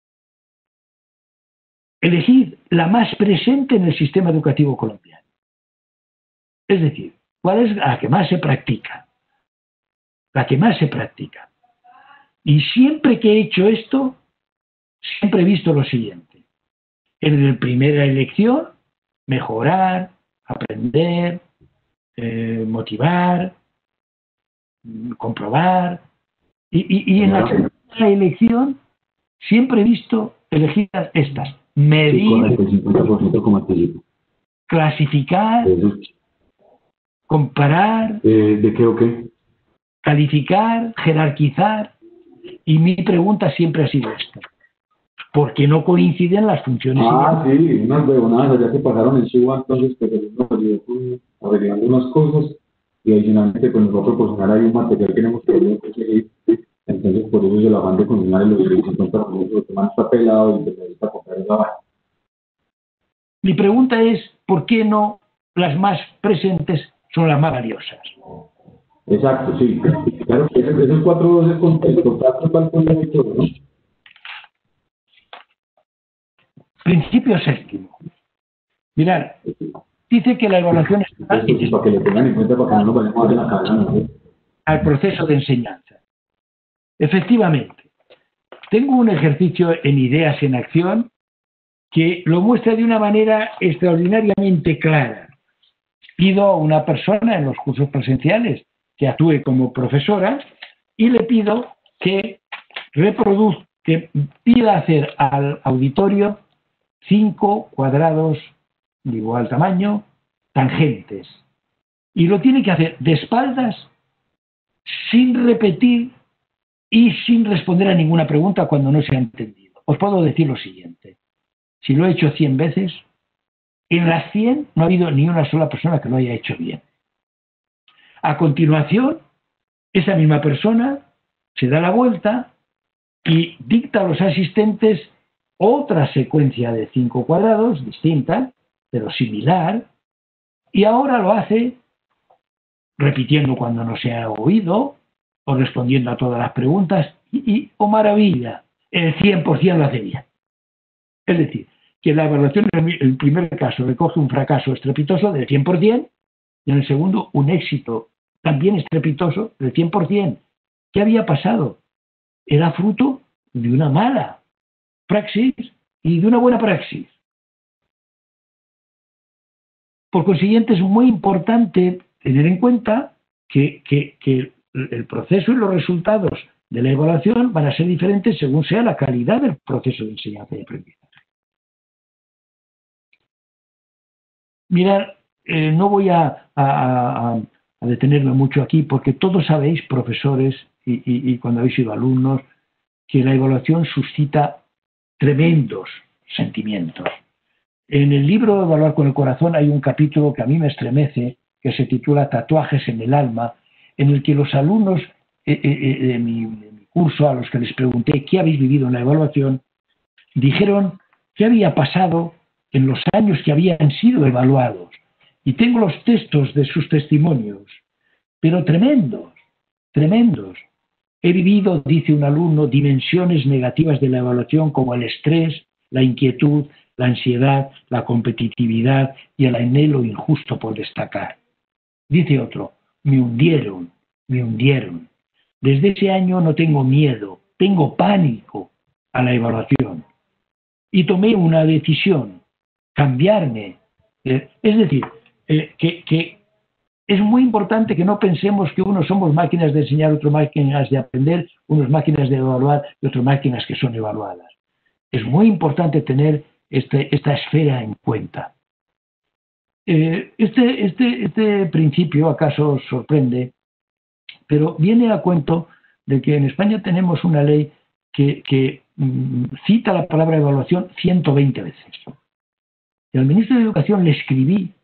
Speaker 4: Elegid la más presente en el sistema educativo colombiano. Es decir, ¿cuál es la que más se practica? La que más se practica. Y siempre que he hecho esto, siempre he visto lo siguiente. En la primera elección, mejorar, aprender, motivar, comprobar. Y en la segunda elección, siempre he visto elegidas estas. Medir, clasificar, comparar.
Speaker 5: ¿De qué o qué?
Speaker 4: calificar, jerarquizar, y mi pregunta siempre ha sido esta: ¿por qué no coinciden las funciones?
Speaker 5: Sí, unas huevonadas ya que pasaron en Suba, entonces pues el nos ayudó arreglando unas cosas y adicionalmente pues nos va a proporcionar ahí un material que no hemos podido conseguir, entonces por eso se la van de consignar en los 50 minutos, que man está pelado y se necesita comprar esa vaina.
Speaker 4: Mi pregunta es: ¿por qué no las más presentes son las más valiosas?
Speaker 5: Exacto, sí. Claro que esos 4 contextos, tal con el todo, ¿no?
Speaker 4: Principio séptimo. Mirad, dice que la evaluación está
Speaker 5: para que lo tengan en cuenta, para que no nos vayamos a hacer la cara, ¿no?
Speaker 4: al proceso de enseñanza. Efectivamente, tengo un ejercicio en Ideas en Acción que lo muestra de una manera extraordinariamente clara. Pido a una persona en los cursos presenciales que actúe como profesora y le pido que pida hacer al auditorio 5 cuadrados de igual tamaño, tangentes. Y lo tiene que hacer de espaldas, sin repetir y sin responder a ninguna pregunta cuando no se ha entendido. Os puedo decir lo siguiente: si lo he hecho 100 veces, en las 100 no ha habido ni una sola persona que lo haya hecho bien. A continuación, esa misma persona se da la vuelta y dicta a los asistentes otra secuencia de 5 cuadrados, distinta, pero similar, y ahora lo hace repitiendo cuando no se ha oído, o respondiendo a todas las preguntas, y oh maravilla, el 100% lo hace bien. Es decir, que la evaluación en el primer caso recoge un fracaso estrepitoso del 100%, y en el segundo un éxito también estrepitoso del 100%. ¿Qué había pasado? Era fruto de una mala praxis y de una buena praxis. Por consiguiente, es muy importante tener en cuenta que el proceso y los resultados de la evaluación van a ser diferentes según sea la calidad del proceso de enseñanza y aprendizaje. Mirad, no voy a detenerme mucho aquí porque todos sabéis, profesores, y cuando habéis sido alumnos, que la evaluación suscita tremendos sentimientos. En el libro Evaluar con el Corazón hay un capítulo que a mí me estremece, que se titula Tatuajes en el alma, en el que los alumnos de mi curso, a los que les pregunté qué habéis vivido en la evaluación, dijeron qué había pasado en los años que habían sido evaluados. Y tengo los textos de sus testimonios, pero tremendos, tremendos. He vivido, dice un alumno, dimensiones negativas de la evaluación como el estrés, la inquietud, la ansiedad, la competitividad y el anhelo injusto por destacar. Dice otro: me hundieron, me hundieron. Desde ese año no tengo miedo, tengo pánico a la evaluación. Y tomé una decisión: cambiarme. Es decir, que es muy importante que no pensemos que unos somos máquinas de enseñar, otros máquinas de aprender, unos máquinas de evaluar y otras máquinas que son evaluadas. Es muy importante tener esta esfera en cuenta. Este principio acaso os sorprende, pero viene a cuento de que en España tenemos una ley que cita la palabra evaluación 120 veces. Y al ministro de Educación le escribí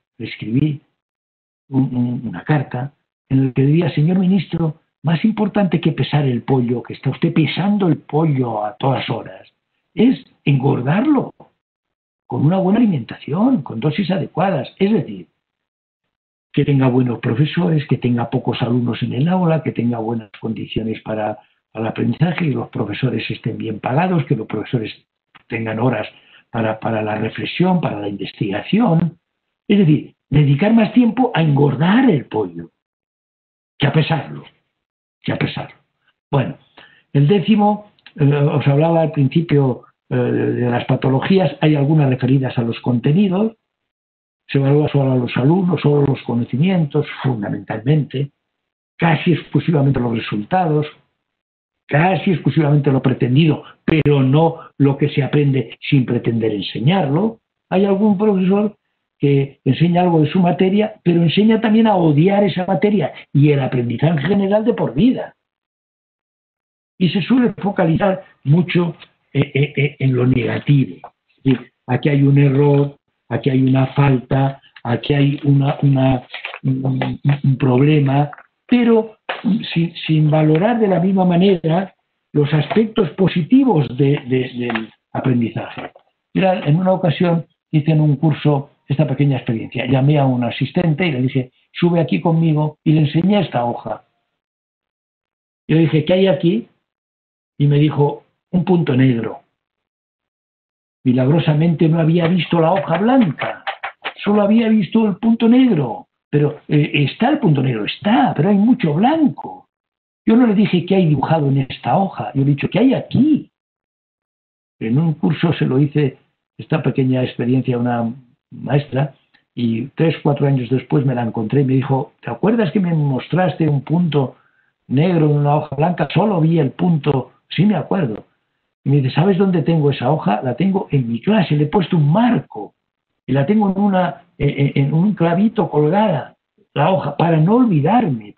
Speaker 4: una carta en la que decía: señor ministro, más importante que pesar el pollo, que está usted pesando el pollo a todas horas, es engordarlo con una buena alimentación, con dosis adecuadas. Es decir, que tenga buenos profesores, que tenga pocos alumnos en el aula, que tenga buenas condiciones para el aprendizaje, que los profesores estén bien pagados, que los profesores tengan horas para la reflexión, para la investigación. Es decir, dedicar más tiempo a engordar el pollo que a pesarlo. Bueno, el 10º, os hablaba al principio de las patologías. Hay algunas referidas a los contenidos. Se evalúa solo a los alumnos, solo los conocimientos, fundamentalmente, casi exclusivamente los resultados, casi exclusivamente lo pretendido, pero no lo que se aprende sin pretender enseñarlo. Hay algún profesor que enseña algo de su materia, pero enseña también a odiar esa materia y el aprendizaje en general de por vida. Y se suele focalizar mucho en lo negativo. Es decir, aquí hay un error, aquí hay una falta, aquí hay un problema, pero sin valorar de la misma manera los aspectos positivos del aprendizaje. Mira, en una ocasión hice en un curso esta pequeña experiencia. Llamé a un asistente y le dije, sube aquí conmigo, y le enseñé esta hoja. Y le dije, ¿qué hay aquí? Y me dijo, un punto negro. Milagrosamente no había visto la hoja blanca, solo había visto el punto negro. Pero está el punto negro, está, pero hay mucho blanco. Yo no le dije qué hay dibujado en esta hoja, yo le he dicho, ¿qué hay aquí? En un curso se lo hice, esta pequeña experiencia, a una maestra, y 3 o 4 años después me la encontré y me dijo, ¿te acuerdas que me mostraste un punto negro en una hoja blanca? Solo vi el punto. Sí, me acuerdo. Y me dice, ¿sabes dónde tengo esa hoja? La tengo en mi clase, le he puesto un marco y la tengo en un clavito colgada, la hoja, para no olvidarme,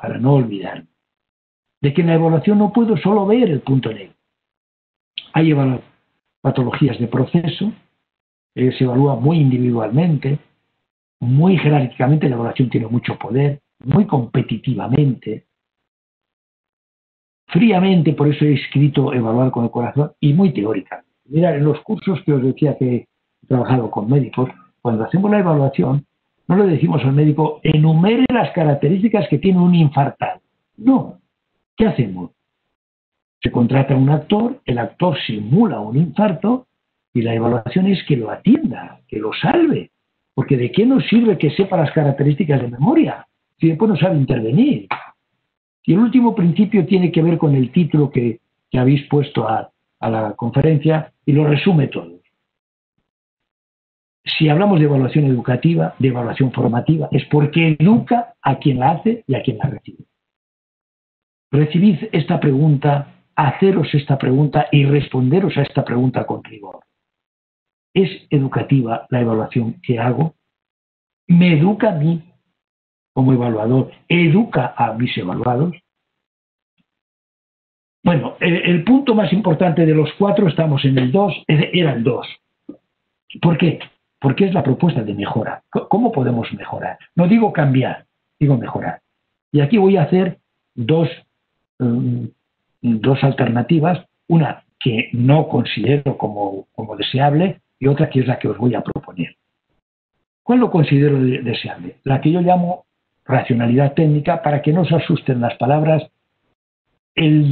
Speaker 4: de que en la evaluación no puedo solo ver el punto negro. Hay patologías de proceso, se evalúa muy individualmente, muy jerárquicamente, la evaluación tiene mucho poder, muy competitivamente, fríamente, por eso he escrito Evaluar con el corazón, y muy teórica. Mira, en los cursos que os decía que he trabajado con médicos, cuando hacemos la evaluación, no le decimos al médico, enumere las características que tiene un infartado. No. ¿Qué hacemos? Se contrata un actor, el actor simula un infarto y la evaluación es que lo atienda, que lo salve. Porque ¿de qué nos sirve que sepa las características de memoria si después no sabe intervenir? Y el último principio tiene que ver con el título que habéis puesto a la conferencia y lo resume todo. Si hablamos de evaluación educativa, de evaluación formativa, es porque educa a quien la hace y a quien la recibe. Recibid esta pregunta, haceros esta pregunta y responderos a esta pregunta con rigor. ¿Es educativa la evaluación que hago? ¿Me educa a mí como evaluador? ¿Educa a mis evaluados? Bueno, el punto más importante de los 4, estamos en el 2, era el 2. ¿Por qué? Porque es la propuesta de mejora. ¿Cómo podemos mejorar? No digo cambiar, digo mejorar. Y aquí voy a hacer dos alternativas, una que no considero como deseable y otra que es la que os voy a proponer. ¿Cuál lo considero deseable? La que yo llamo racionalidad técnica, para que no os asusten las palabras. La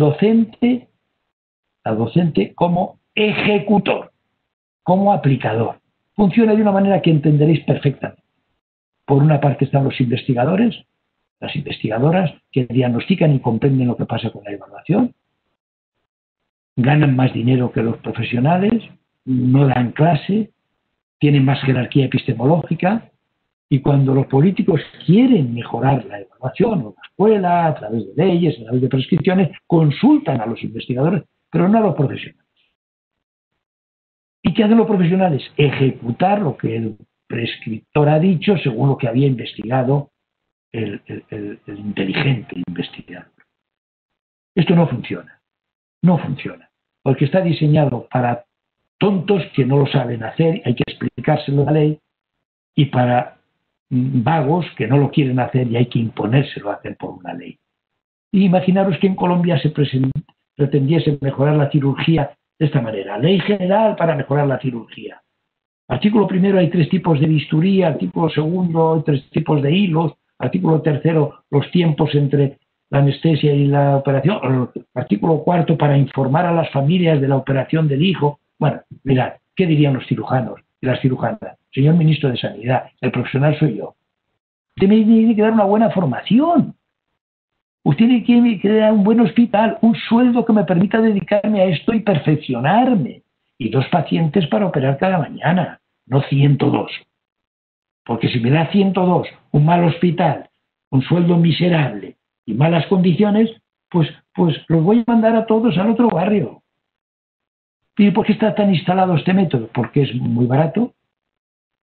Speaker 4: docente como ejecutor, como aplicador. Funciona de una manera que entenderéis perfectamente. Por una parte están los investigadores, las investigadoras, que diagnostican y comprenden lo que pasa con la evaluación, ganan más dinero que los profesionales, no dan clase, tienen más jerarquía epistemológica, y cuando los políticos quieren mejorar la evaluación o la escuela a través de leyes, a través de prescripciones, consultan a los investigadores, pero no a los profesionales. ¿Y qué hacen los profesionales? Ejecutar lo que el prescriptor ha dicho según lo que había investigado el inteligente investigador. Esto no funciona. No funciona. Porque está diseñado para tontos que no lo saben hacer, hay que explicárselo a la ley, y para vagos que no lo quieren hacer y hay que imponérselo a hacer por una ley. Y imaginaros que en Colombia se pretendiese mejorar la cirugía de esta manera. Ley general para mejorar la cirugía. Artículo primero, hay 3 tipos de bisturí. Artículo segundo, hay 3 tipos de hilos. Artículo tercero, los tiempos entre la anestesia y la operación. Artículo cuarto, para informar a las familias de la operación del hijo. Bueno, mirad, ¿qué dirían los cirujanos y las cirujanas? Señor ministro de Sanidad, el profesional soy yo. Usted me tiene que dar una buena formación. Usted tiene que dar un buen hospital, un sueldo que me permita dedicarme a esto y perfeccionarme. Y 2 pacientes para operar cada mañana, no 102. Porque si me da 102, un mal hospital, un sueldo miserable y malas condiciones, pues los voy a mandar a todos al otro barrio. ¿Y por qué está tan instalado este método? Porque es muy barato,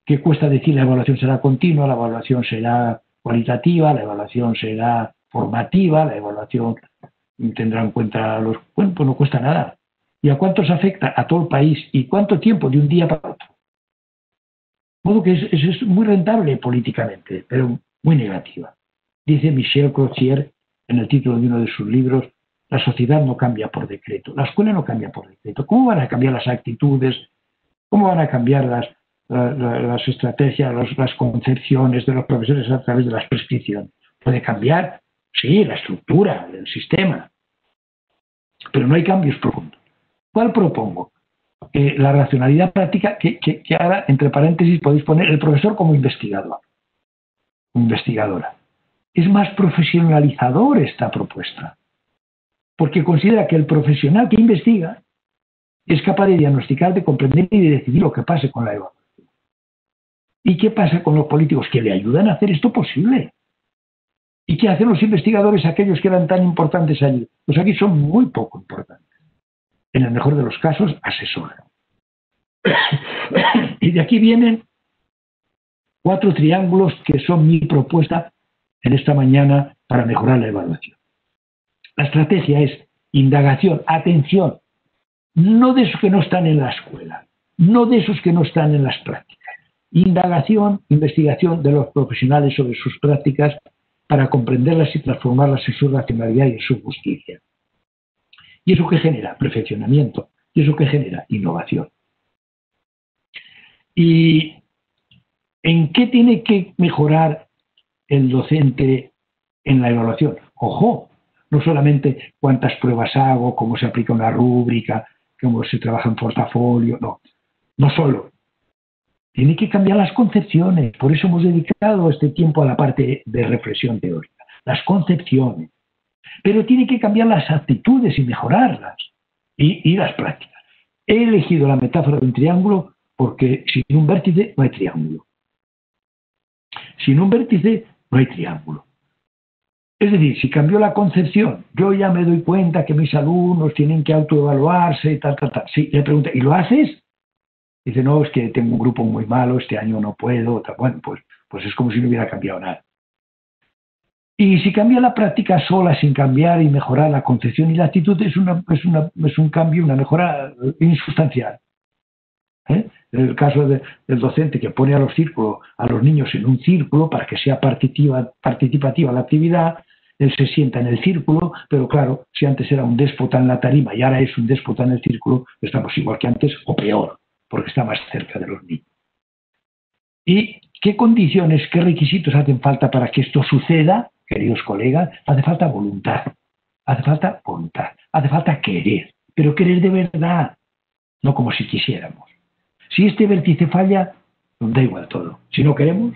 Speaker 4: que cuesta decir la evaluación será continua, la evaluación será cualitativa, la evaluación será formativa, la evaluación tendrá en cuenta los... Bueno, pues no cuesta nada. ¿Y a cuántos afecta? A todo el país. ¿Y cuánto tiempo? De un día para otro. De modo que es muy rentable políticamente, pero muy negativa. Dice Michel Crozier en el título de uno de sus libros, la sociedad no cambia por decreto, la escuela no cambia por decreto. ¿Cómo van a cambiar las actitudes? ¿Cómo van a cambiar las estrategias, las concepciones de los profesores a través de las prescripciones? ¿Puede cambiar? Sí, la estructura, el sistema, pero no hay cambios profundos. ¿Cuál propongo? La racionalidad práctica, que ahora, entre paréntesis, podéis poner el profesor como investigador, investigadora. Es más profesionalizador esta propuesta, porque considera que el profesional que investiga es capaz de diagnosticar, de comprender y de decidir lo que pase con la evaluación. ¿Y qué pasa con los políticos que le ayudan a hacer esto posible? ¿Y qué hacen los investigadores, aquellos que eran tan importantes allí? Pues aquí son muy poco importantes. En el mejor de los casos, asesoran. Y de aquí vienen 4 triángulos que son mi propuesta en esta mañana para mejorar la evaluación. La estrategia es indagación, atención, no de esos que no están en la escuela, no de esos que no están en las prácticas. Indagación, investigación de los profesionales sobre sus prácticas para comprenderlas y transformarlas en su racionalidad y en su justicia. ¿Y eso qué genera? Perfeccionamiento. ¿Y eso qué genera? Innovación. ¿Y en qué tiene que mejorar el docente en la evaluación? Ojo, no solamente cuántas pruebas hago, cómo se aplica una rúbrica, cómo se trabaja en portafolio, no solo. Tiene que cambiar las concepciones, por eso hemos dedicado este tiempo a la parte de reflexión teórica, las concepciones. Pero tiene que cambiar las actitudes y mejorarlas, y las prácticas. He elegido la metáfora de un triángulo porque sin un vértice no hay triángulo. Sin un vértice no hay triángulo. Es decir, si cambió la concepción, yo ya me doy cuenta que mis alumnos tienen que autoevaluarse y tal. Sí, le pregunto, ¿y lo haces? Dice, no, es que tengo un grupo muy malo, este año no puedo. Bueno, pues es como si no hubiera cambiado nada. Y si cambia la práctica sola, sin cambiar y mejorar la concepción y la actitud, es un cambio, una mejora insustancial. En el caso del docente que pone a los niños en un círculo para que sea participativa la actividad, él se sienta en el círculo, pero claro, si antes era un déspota en la tarima y ahora es un déspota en el círculo, estamos igual que antes o peor, porque está más cerca de los niños. ¿Y qué condiciones, qué requisitos hacen falta para que esto suceda, queridos colegas? Hace falta voluntad, hace falta querer, pero querer de verdad, no como si quisiéramos. Si este vértice falla, nos da igual todo. Si no queremos,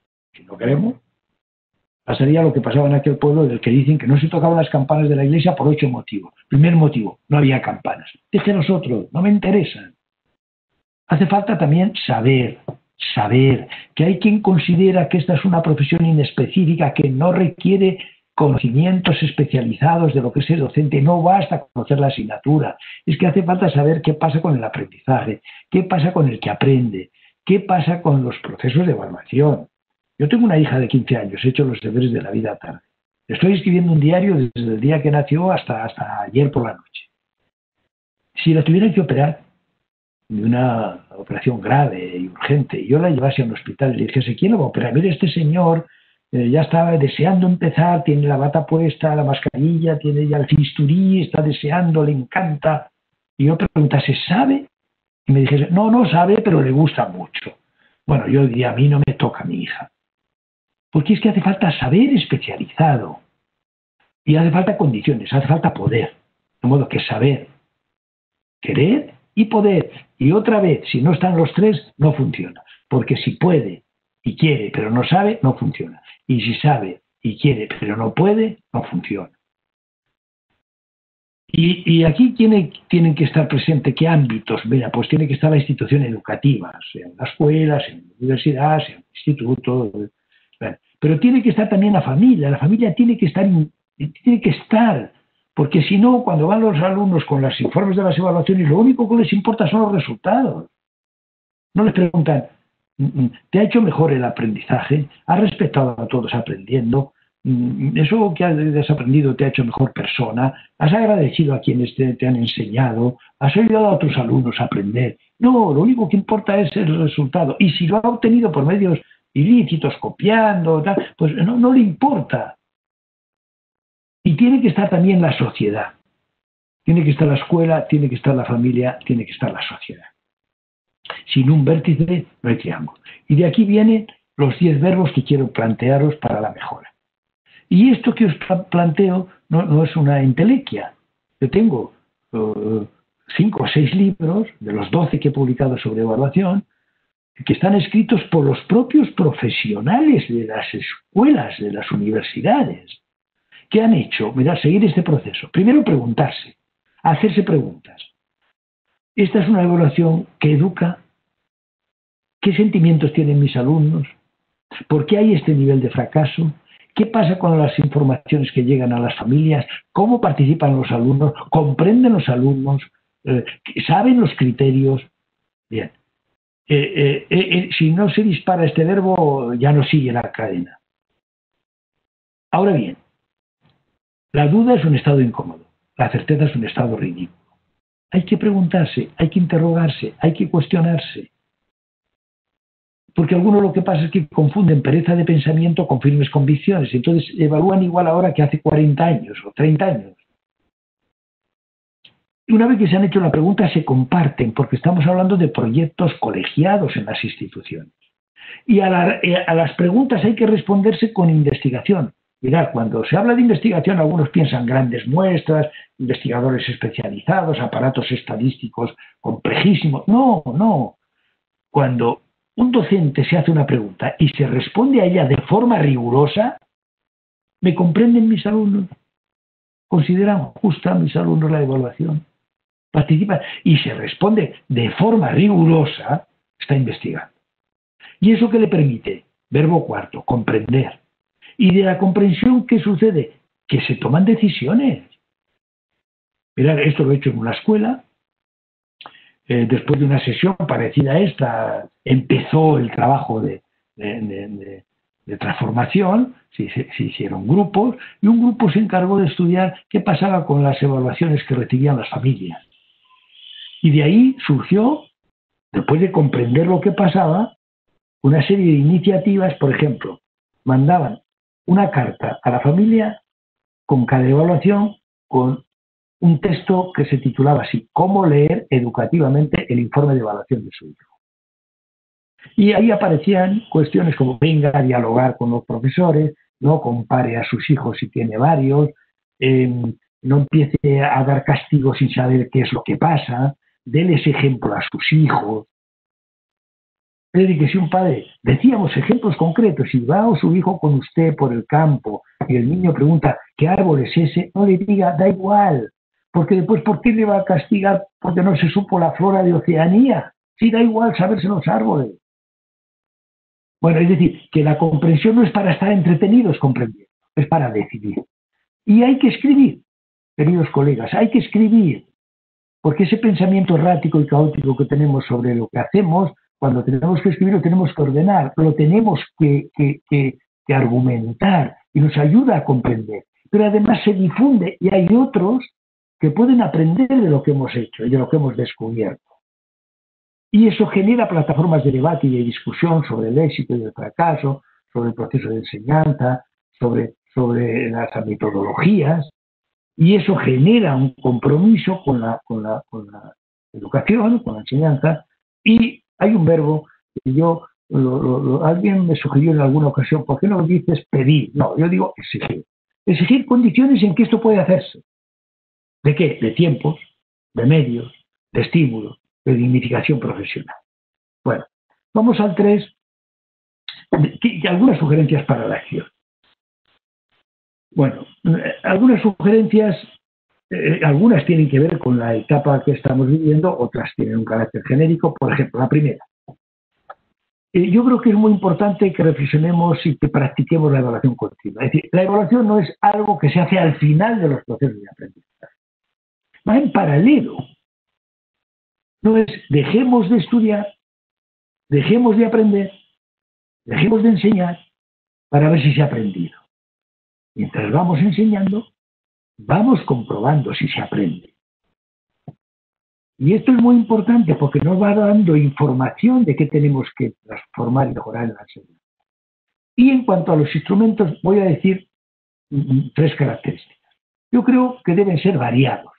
Speaker 4: pasaría lo que pasaba en aquel pueblo del que dicen que no se tocaban las campanas de la iglesia por 8 motivos. Primer motivo, no había campanas. Déjenos otros, no me interesan. Hace falta también saber que hay quien considera que esta es una profesión inespecífica, que no requiere conocimientos especializados de lo que es el docente, no basta conocer la asignatura, es que hace falta saber qué pasa con el aprendizaje, qué pasa con el que aprende, qué pasa con los procesos de evaluación. Yo tengo una hija de 15 años, he hecho los deberes de la vida tarde. Estoy escribiendo un diario desde el día que nació hasta ayer por la noche. Si la tuvieran que operar de una operación grave y urgente, y yo la llevase a un hospital y le dijese, ¿quién lo va a operar? Mire, este señor ya estaba deseando empezar, tiene la bata puesta, la mascarilla, tiene ya el bisturí, está deseando, le encanta. Y yo preguntase, ¿sabe? Y me dijese, no sabe, pero le gusta mucho. Bueno, yo diría, a mí no me toca a mi hija. Porque es que hace falta saber especializado. Y hace falta condiciones, hace falta poder. De modo que saber, querer y poder. Y otra vez, si no están los tres, no funciona. Porque si puede y quiere, pero no sabe, no funciona. Y si sabe y quiere, pero no puede, no funciona. Y aquí tienen que estar presentes qué ámbitos. Mira, pues tiene que estar la institución educativa, sea en la escuela, sea en la universidad, sea en el instituto. Pero tiene que estar también la familia tiene que estar, porque si no, cuando van los alumnos con los informes de las evaluaciones, lo único que les importa son los resultados. No les preguntan, ¿Te ha hecho mejor el aprendizaje? ¿Has respetado a todos aprendiendo? ¿Eso que has aprendido te ha hecho mejor persona? ¿Has agradecido a quienes te han enseñado? ¿Has ayudado a otros alumnos a aprender? No, lo único que importa es el resultado. Y si lo ha obtenido por medios ilícitos, copiando, tal, pues no le importa. Y tiene que estar también la sociedad. Tiene que estar la escuela, tiene que estar la familia, tiene que estar la sociedad. Sin un vértice no hay triángulo. Y de aquí vienen los 10 verbos que quiero plantearos para la mejora. Y esto que os planteo no es una entelequia. Yo tengo 5 o 6 libros, de los 12 que he publicado sobre evaluación, que están escritos por los propios profesionales de las escuelas, de las universidades. ¿Qué han hecho? Mirad, seguir este proceso. Primero preguntarse, hacerse preguntas. Esta es una evaluación que educa. ¿Qué sentimientos tienen mis alumnos? ¿Por qué hay este nivel de fracaso? ¿Qué pasa con las informaciones que llegan a las familias? ¿Cómo participan los alumnos? ¿Comprenden los alumnos? ¿Saben los criterios? Bien. Si no se dispara este verbo, ya no sigue la cadena. Ahora bien, la duda es un estado incómodo. La certeza es un estado ridículo. Hay que preguntarse, hay que interrogarse, hay que cuestionarse. Porque algunos lo que pasa es que confunden pereza de pensamiento con firmes convicciones. Entonces evalúan igual ahora que hace 40 años o 30 años. Y una vez que se han hecho la pregunta, se comparten, porque estamos hablando de proyectos colegiados en las instituciones. Y a las preguntas hay que responderse con investigación. Mirad, cuando se habla de investigación, algunos piensan grandes muestras, investigadores especializados, aparatos estadísticos complejísimos. No. Cuando un docente se hace una pregunta y se responde a ella de forma rigurosa, ¿me comprenden mis alumnos? ¿Consideran justa mis alumnos la evaluación? ¿Participan? Y se responde de forma rigurosa, está investigando. ¿Y eso qué le permite? Verbo cuarto, comprender. Y de la comprensión, ¿qué sucede? Que se toman decisiones. Mirad, esto lo he hecho en una escuela. Después de una sesión parecida a esta, empezó el trabajo de transformación, se hicieron grupos, y un grupo se encargó de estudiar qué pasaba con las evaluaciones que recibían las familias. Y de ahí surgió, después de comprender lo que pasaba, una serie de iniciativas. Por ejemplo, mandaban una carta a la familia con cada evaluación, con un texto que se titulaba así: ¿Cómo leer educativamente el informe de evaluación de su hijo? Y ahí aparecían cuestiones como: venga a dialogar con los profesores, no compare a sus hijos si tiene varios, no empiece a dar castigos sin saber qué es lo que pasa, déles ejemplo a sus hijos. Es decir, que si un padre, decíamos ejemplos concretos, si va su hijo con usted por el campo y el niño pregunta ¿qué árbol es ese?, no le diga, da igual. Porque después, ¿por qué le va a castigar porque no se supo la flora de Oceanía? Sí, da igual saberse los árboles. Bueno, es decir, que la comprensión no es para estar entretenidos comprendiendo, es para decidir. Y hay que escribir, queridos colegas, hay que escribir, porque ese pensamiento errático y caótico que tenemos sobre lo que hacemos, cuando tenemos que escribir, lo tenemos que ordenar, lo tenemos que argumentar, y nos ayuda a comprender. Pero además se difunde y hay otros que pueden aprender de lo que hemos hecho y de lo que hemos descubierto. Y eso genera plataformas de debate y de discusión sobre el éxito y el fracaso, sobre el proceso de enseñanza, sobre las metodologías, y eso genera un compromiso con la educación, con la enseñanza. Y hay un verbo que alguien me sugirió en alguna ocasión: ¿por qué no dices pedir? No, yo digo exigir. Exigir condiciones en que esto puede hacerse. ¿De qué? De tiempos, de medios, de estímulos, de dignificación profesional. Bueno, vamos al 3, algunas sugerencias para la acción. Bueno, algunas sugerencias, algunas tienen que ver con la etapa que estamos viviendo, otras tienen un carácter genérico. Por ejemplo, la primera. Yo creo que es muy importante que reflexionemos y que practiquemos la evaluación continua. Es decir, la evaluación no es algo que se hace al final de los procesos de aprendizaje. Va en paralelo. No es dejemos de estudiar dejemos de aprender, dejemos de enseñar para ver si se ha aprendido. Mientras vamos enseñando, vamos comprobando si se aprende. Y esto es muy importante porque nos va dando información de qué tenemos que transformar y mejorar en la enseñanza. Y en cuanto a los instrumentos, voy a decir 3 características. Yo creo que deben ser variados.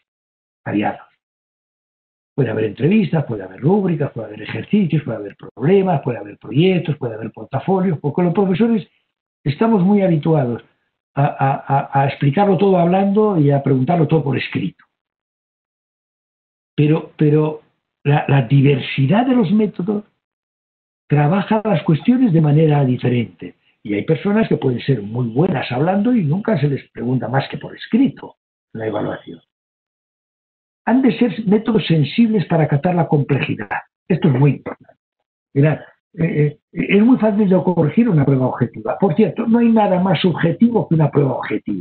Speaker 4: Puede haber entrevistas, puede haber rúbricas, puede haber ejercicios, puede haber problemas, puede haber proyectos, puede haber portafolios, porque los profesores estamos muy habituados a explicarlo todo hablando y a preguntarlo todo por escrito. Pero la diversidad de los métodos trabaja las cuestiones de manera diferente. Y hay personas que pueden ser muy buenas hablando y nunca se les pregunta más que por escrito la evaluación. Han de ser métodos sensibles para captar la complejidad. Esto es muy importante. Mirad, es muy fácil de corregir una prueba objetiva. Por cierto, no hay nada más subjetivo que una prueba objetiva.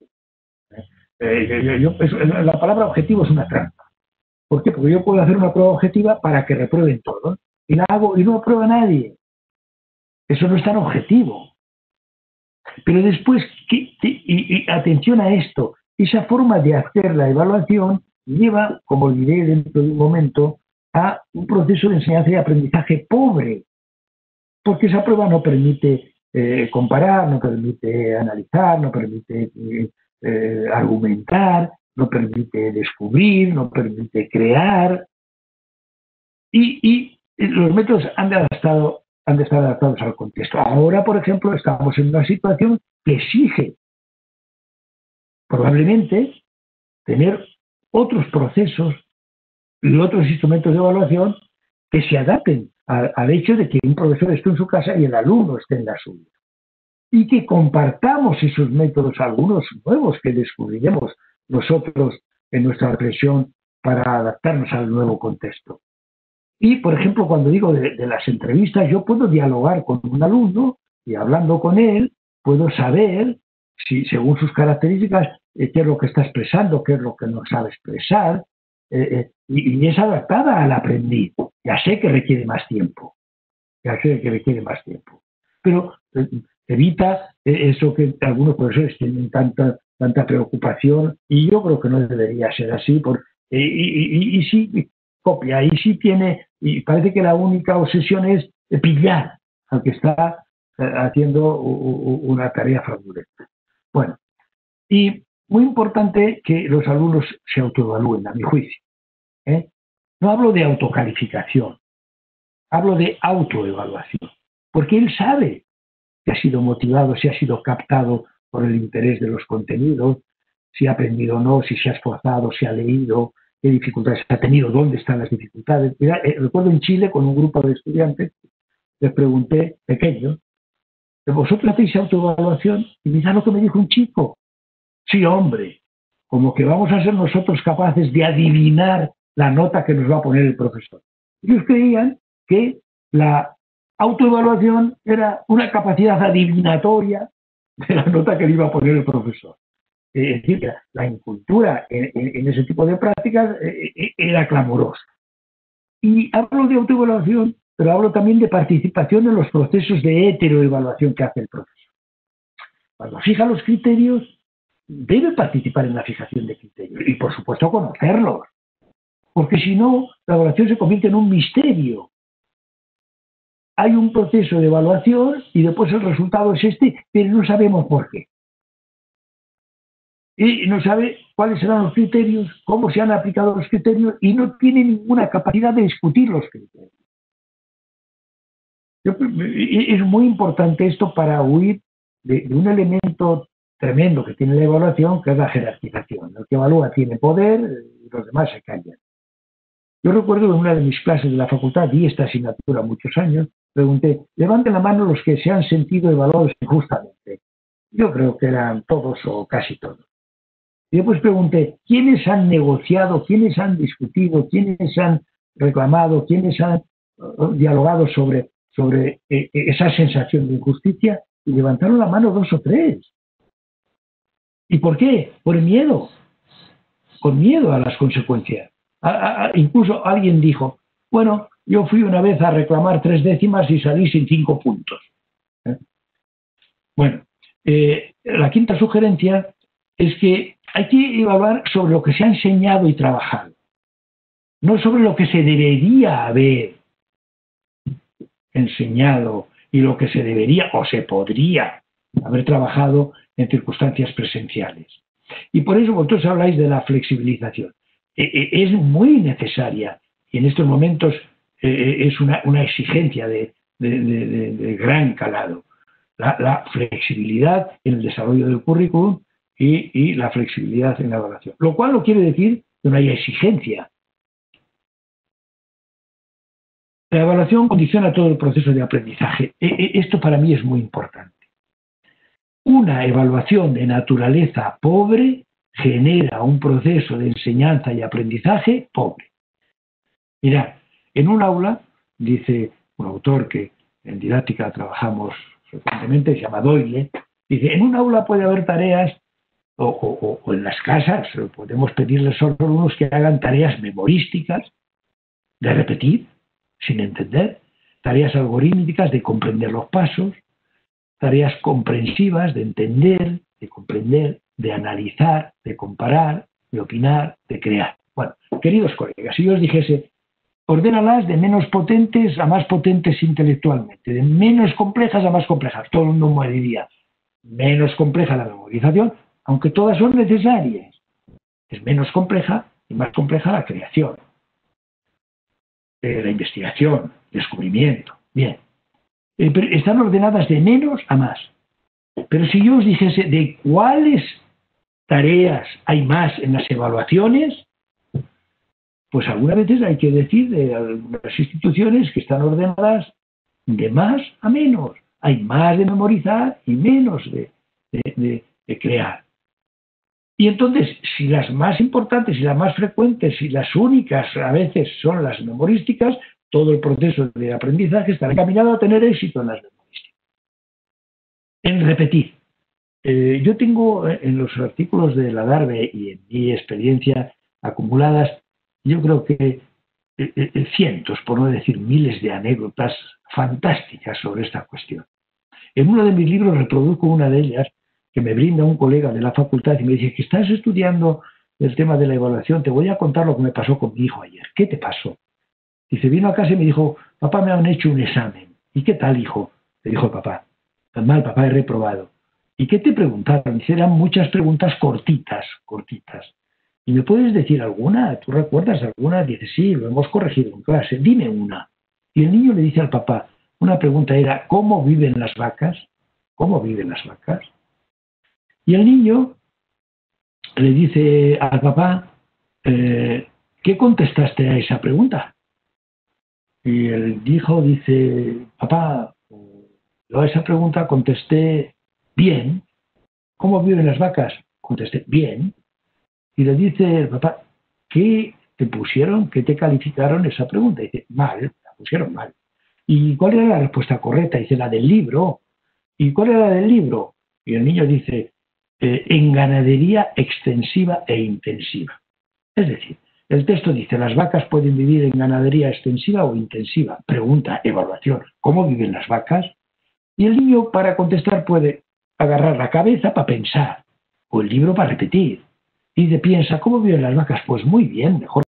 Speaker 4: La palabra objetivo es una trampa. ¿Por qué? Porque yo puedo hacer una prueba objetiva para que reprueben todos. Y la hago y no aprueba nadie. Eso no es tan objetivo. Pero después, y atención a esto, esa forma de hacer la evaluación lleva, como diré dentro de un momento, a un proceso de enseñanza y aprendizaje pobre, porque esa prueba no permite comparar, no permite analizar, no permite argumentar, no permite descubrir, no permite crear, y los métodos han de estar adaptados al contexto. Ahora, por ejemplo, estamos en una situación que exige probablemente tener otros procesos y otros instrumentos de evaluación que se adapten al hecho de que un profesor esté en su casa y el alumno esté en la suya. Y que compartamos esos métodos, algunos nuevos que descubriremos nosotros en nuestra reflexión para adaptarnos al nuevo contexto. Y, por ejemplo, cuando digo de las entrevistas, yo puedo dialogar con un alumno y hablando con él, puedo saber, si, según sus características, qué es lo que está expresando, qué es lo que no sabe expresar, y es adaptada al aprendiz. Ya sé que requiere más tiempo. Pero evita eso que algunos profesores tienen tanta preocupación, y yo creo que no debería ser así, y sí copia, y sí tiene, y parece que la única obsesión es pillar al que está haciendo una tarea fraudulenta. Bueno, y muy importante que los alumnos se autoevalúen, a mi juicio. No hablo de autocalificación, hablo de autoevaluación, porque él sabe si ha sido motivado, si ha sido captado por el interés de los contenidos, si ha aprendido o no, si se ha esforzado, si ha leído, qué dificultades ha tenido, dónde están las dificultades. Mira, recuerdo en Chile con un grupo de estudiantes, les pregunté, pequeños, ¿vosotros hacéis autoevaluación? Y mirad lo que me dijo un chico. Sí, hombre, como que vamos a ser nosotros capaces de adivinar la nota que nos va a poner el profesor. Ellos creían que la autoevaluación era una capacidad adivinatoria de la nota que le iba a poner el profesor. Es decir, la incultura en ese tipo de prácticas era clamorosa. Y hablo de autoevaluación, pero hablo también de participación en los procesos de heteroevaluación que hace el profesor. Cuando fija los criterios, debe participar en la fijación de criterios y, por supuesto, conocerlos. Porque si no, la evaluación se convierte en un misterio. Hay un proceso de evaluación y después el resultado es este, pero no sabemos por qué. Y no sabe cuáles serán los criterios, cómo se han aplicado los criterios y no tiene ninguna capacidad de discutir los criterios. Es muy importante esto para huir de un elemento tremendo que tiene la evaluación, que es la jerarquización. El que evalúa tiene poder y los demás se callan. Yo recuerdo en una de mis clases de la facultad, di esta asignatura muchos años, pregunté, levanten la mano los que se han sentido evaluados injustamente. Yo creo que eran todos o casi todos. Y después pregunté, ¿quiénes han negociado, quiénes han discutido, quiénes han reclamado, quiénes han dialogado sobre esa sensación de injusticia? Y levantaron la mano 2 o 3. ¿Y por qué? Por el miedo. Con miedo a las consecuencias. Incluso alguien dijo, Bueno, yo fui una vez a reclamar 3 décimas y salí sin 5 puntos. Bueno, la quinta sugerencia es que hay que evaluar sobre lo que se ha enseñado y trabajado, no sobre lo que se debería haber enseñado y lo que se debería o se podría haber trabajado en circunstancias presenciales. Y por eso vosotros habláis de la flexibilización. Es muy necesaria y en estos momentos es una exigencia de gran calado. La flexibilidad en el desarrollo del currículum y la flexibilidad en la evaluación. Lo cual no quiere decir que no haya exigencia. La evaluación condiciona todo el proceso de aprendizaje. Esto para mí es muy importante. Una evaluación de naturaleza pobre genera un proceso de enseñanza y aprendizaje pobre. Mirad, en un aula, dice un autor que en didáctica trabajamos frecuentemente, se llama Doyle, dice, en un aula puede haber tareas, o en las casas, podemos pedirles a los alumnos que hagan tareas memorísticas, de repetir, sin entender, tareas algorítmicas de comprender los pasos, tareas comprensivas de entender, de comprender, de analizar, de comparar, de opinar, de crear. Bueno, queridos colegas, si yo os dijese, ordénalas de menos potentes a más potentes intelectualmente, de menos complejas a más complejas, todo el mundo me diría, menos compleja la memorización, aunque todas son necesarias. Es menos compleja y más compleja la creación, la investigación, descubrimiento. Bien. Pero están ordenadas de menos a más. Pero si yo os dijese de cuáles tareas hay más en las evaluaciones, pues algunas veces hay que decir de algunas instituciones que están ordenadas de más a menos. Hay más de memorizar y menos de crear. Y entonces, si las más importantes y las más frecuentes y las únicas a veces son las memorísticas, todo el proceso de aprendizaje está encaminado a tener éxito en las memorísticas. En repetir. Yo tengo en los artículos de la Darbe y en mi experiencia acumuladas, yo creo que cientos, por no decir miles de anécdotas fantásticas sobre esta cuestión. En uno de mis libros reproduzco una de ellas que me brinda un colega de la facultad y me dice que estás estudiando el tema de la evaluación, te voy a contar lo que me pasó con mi hijo ayer. ¿Qué te pasó? Dice, vino a casa y me dijo, papá, me han hecho un examen. ¿Y qué tal, hijo? Le dijo el papá. Mal, papá, he reprobado. ¿Y qué te preguntaron? Dice, eran muchas preguntas cortitas. ¿Y me puedes decir alguna? ¿Tú recuerdas alguna? Dice, sí, lo hemos corregido en clase. Dime una. Y el niño le dice al papá, una pregunta era, ¿cómo viven las vacas? ¿Cómo viven las vacas? Y el niño le dice al papá, ¿qué contestaste a esa pregunta? Y el hijo dice, papá, yo a esa pregunta contesté bien. ¿Cómo viven las vacas? Contesté bien. Y le dice el papá, ¿qué te pusieron? ¿Qué te calificaron esa pregunta? Y dice, mal, la pusieron mal. ¿Y cuál era la respuesta correcta? Dice, la del libro. ¿Y cuál era la del libro? Y el niño dice, en ganadería extensiva e intensiva. Es decir, el texto dice, las vacas pueden vivir en ganadería extensiva o intensiva. Pregunta, evaluación, ¿cómo viven las vacas? Y el niño para contestar puede agarrar la cabeza para pensar, o el libro para repetir. Y piensa, ¿cómo viven las vacas? Pues muy bien, mejor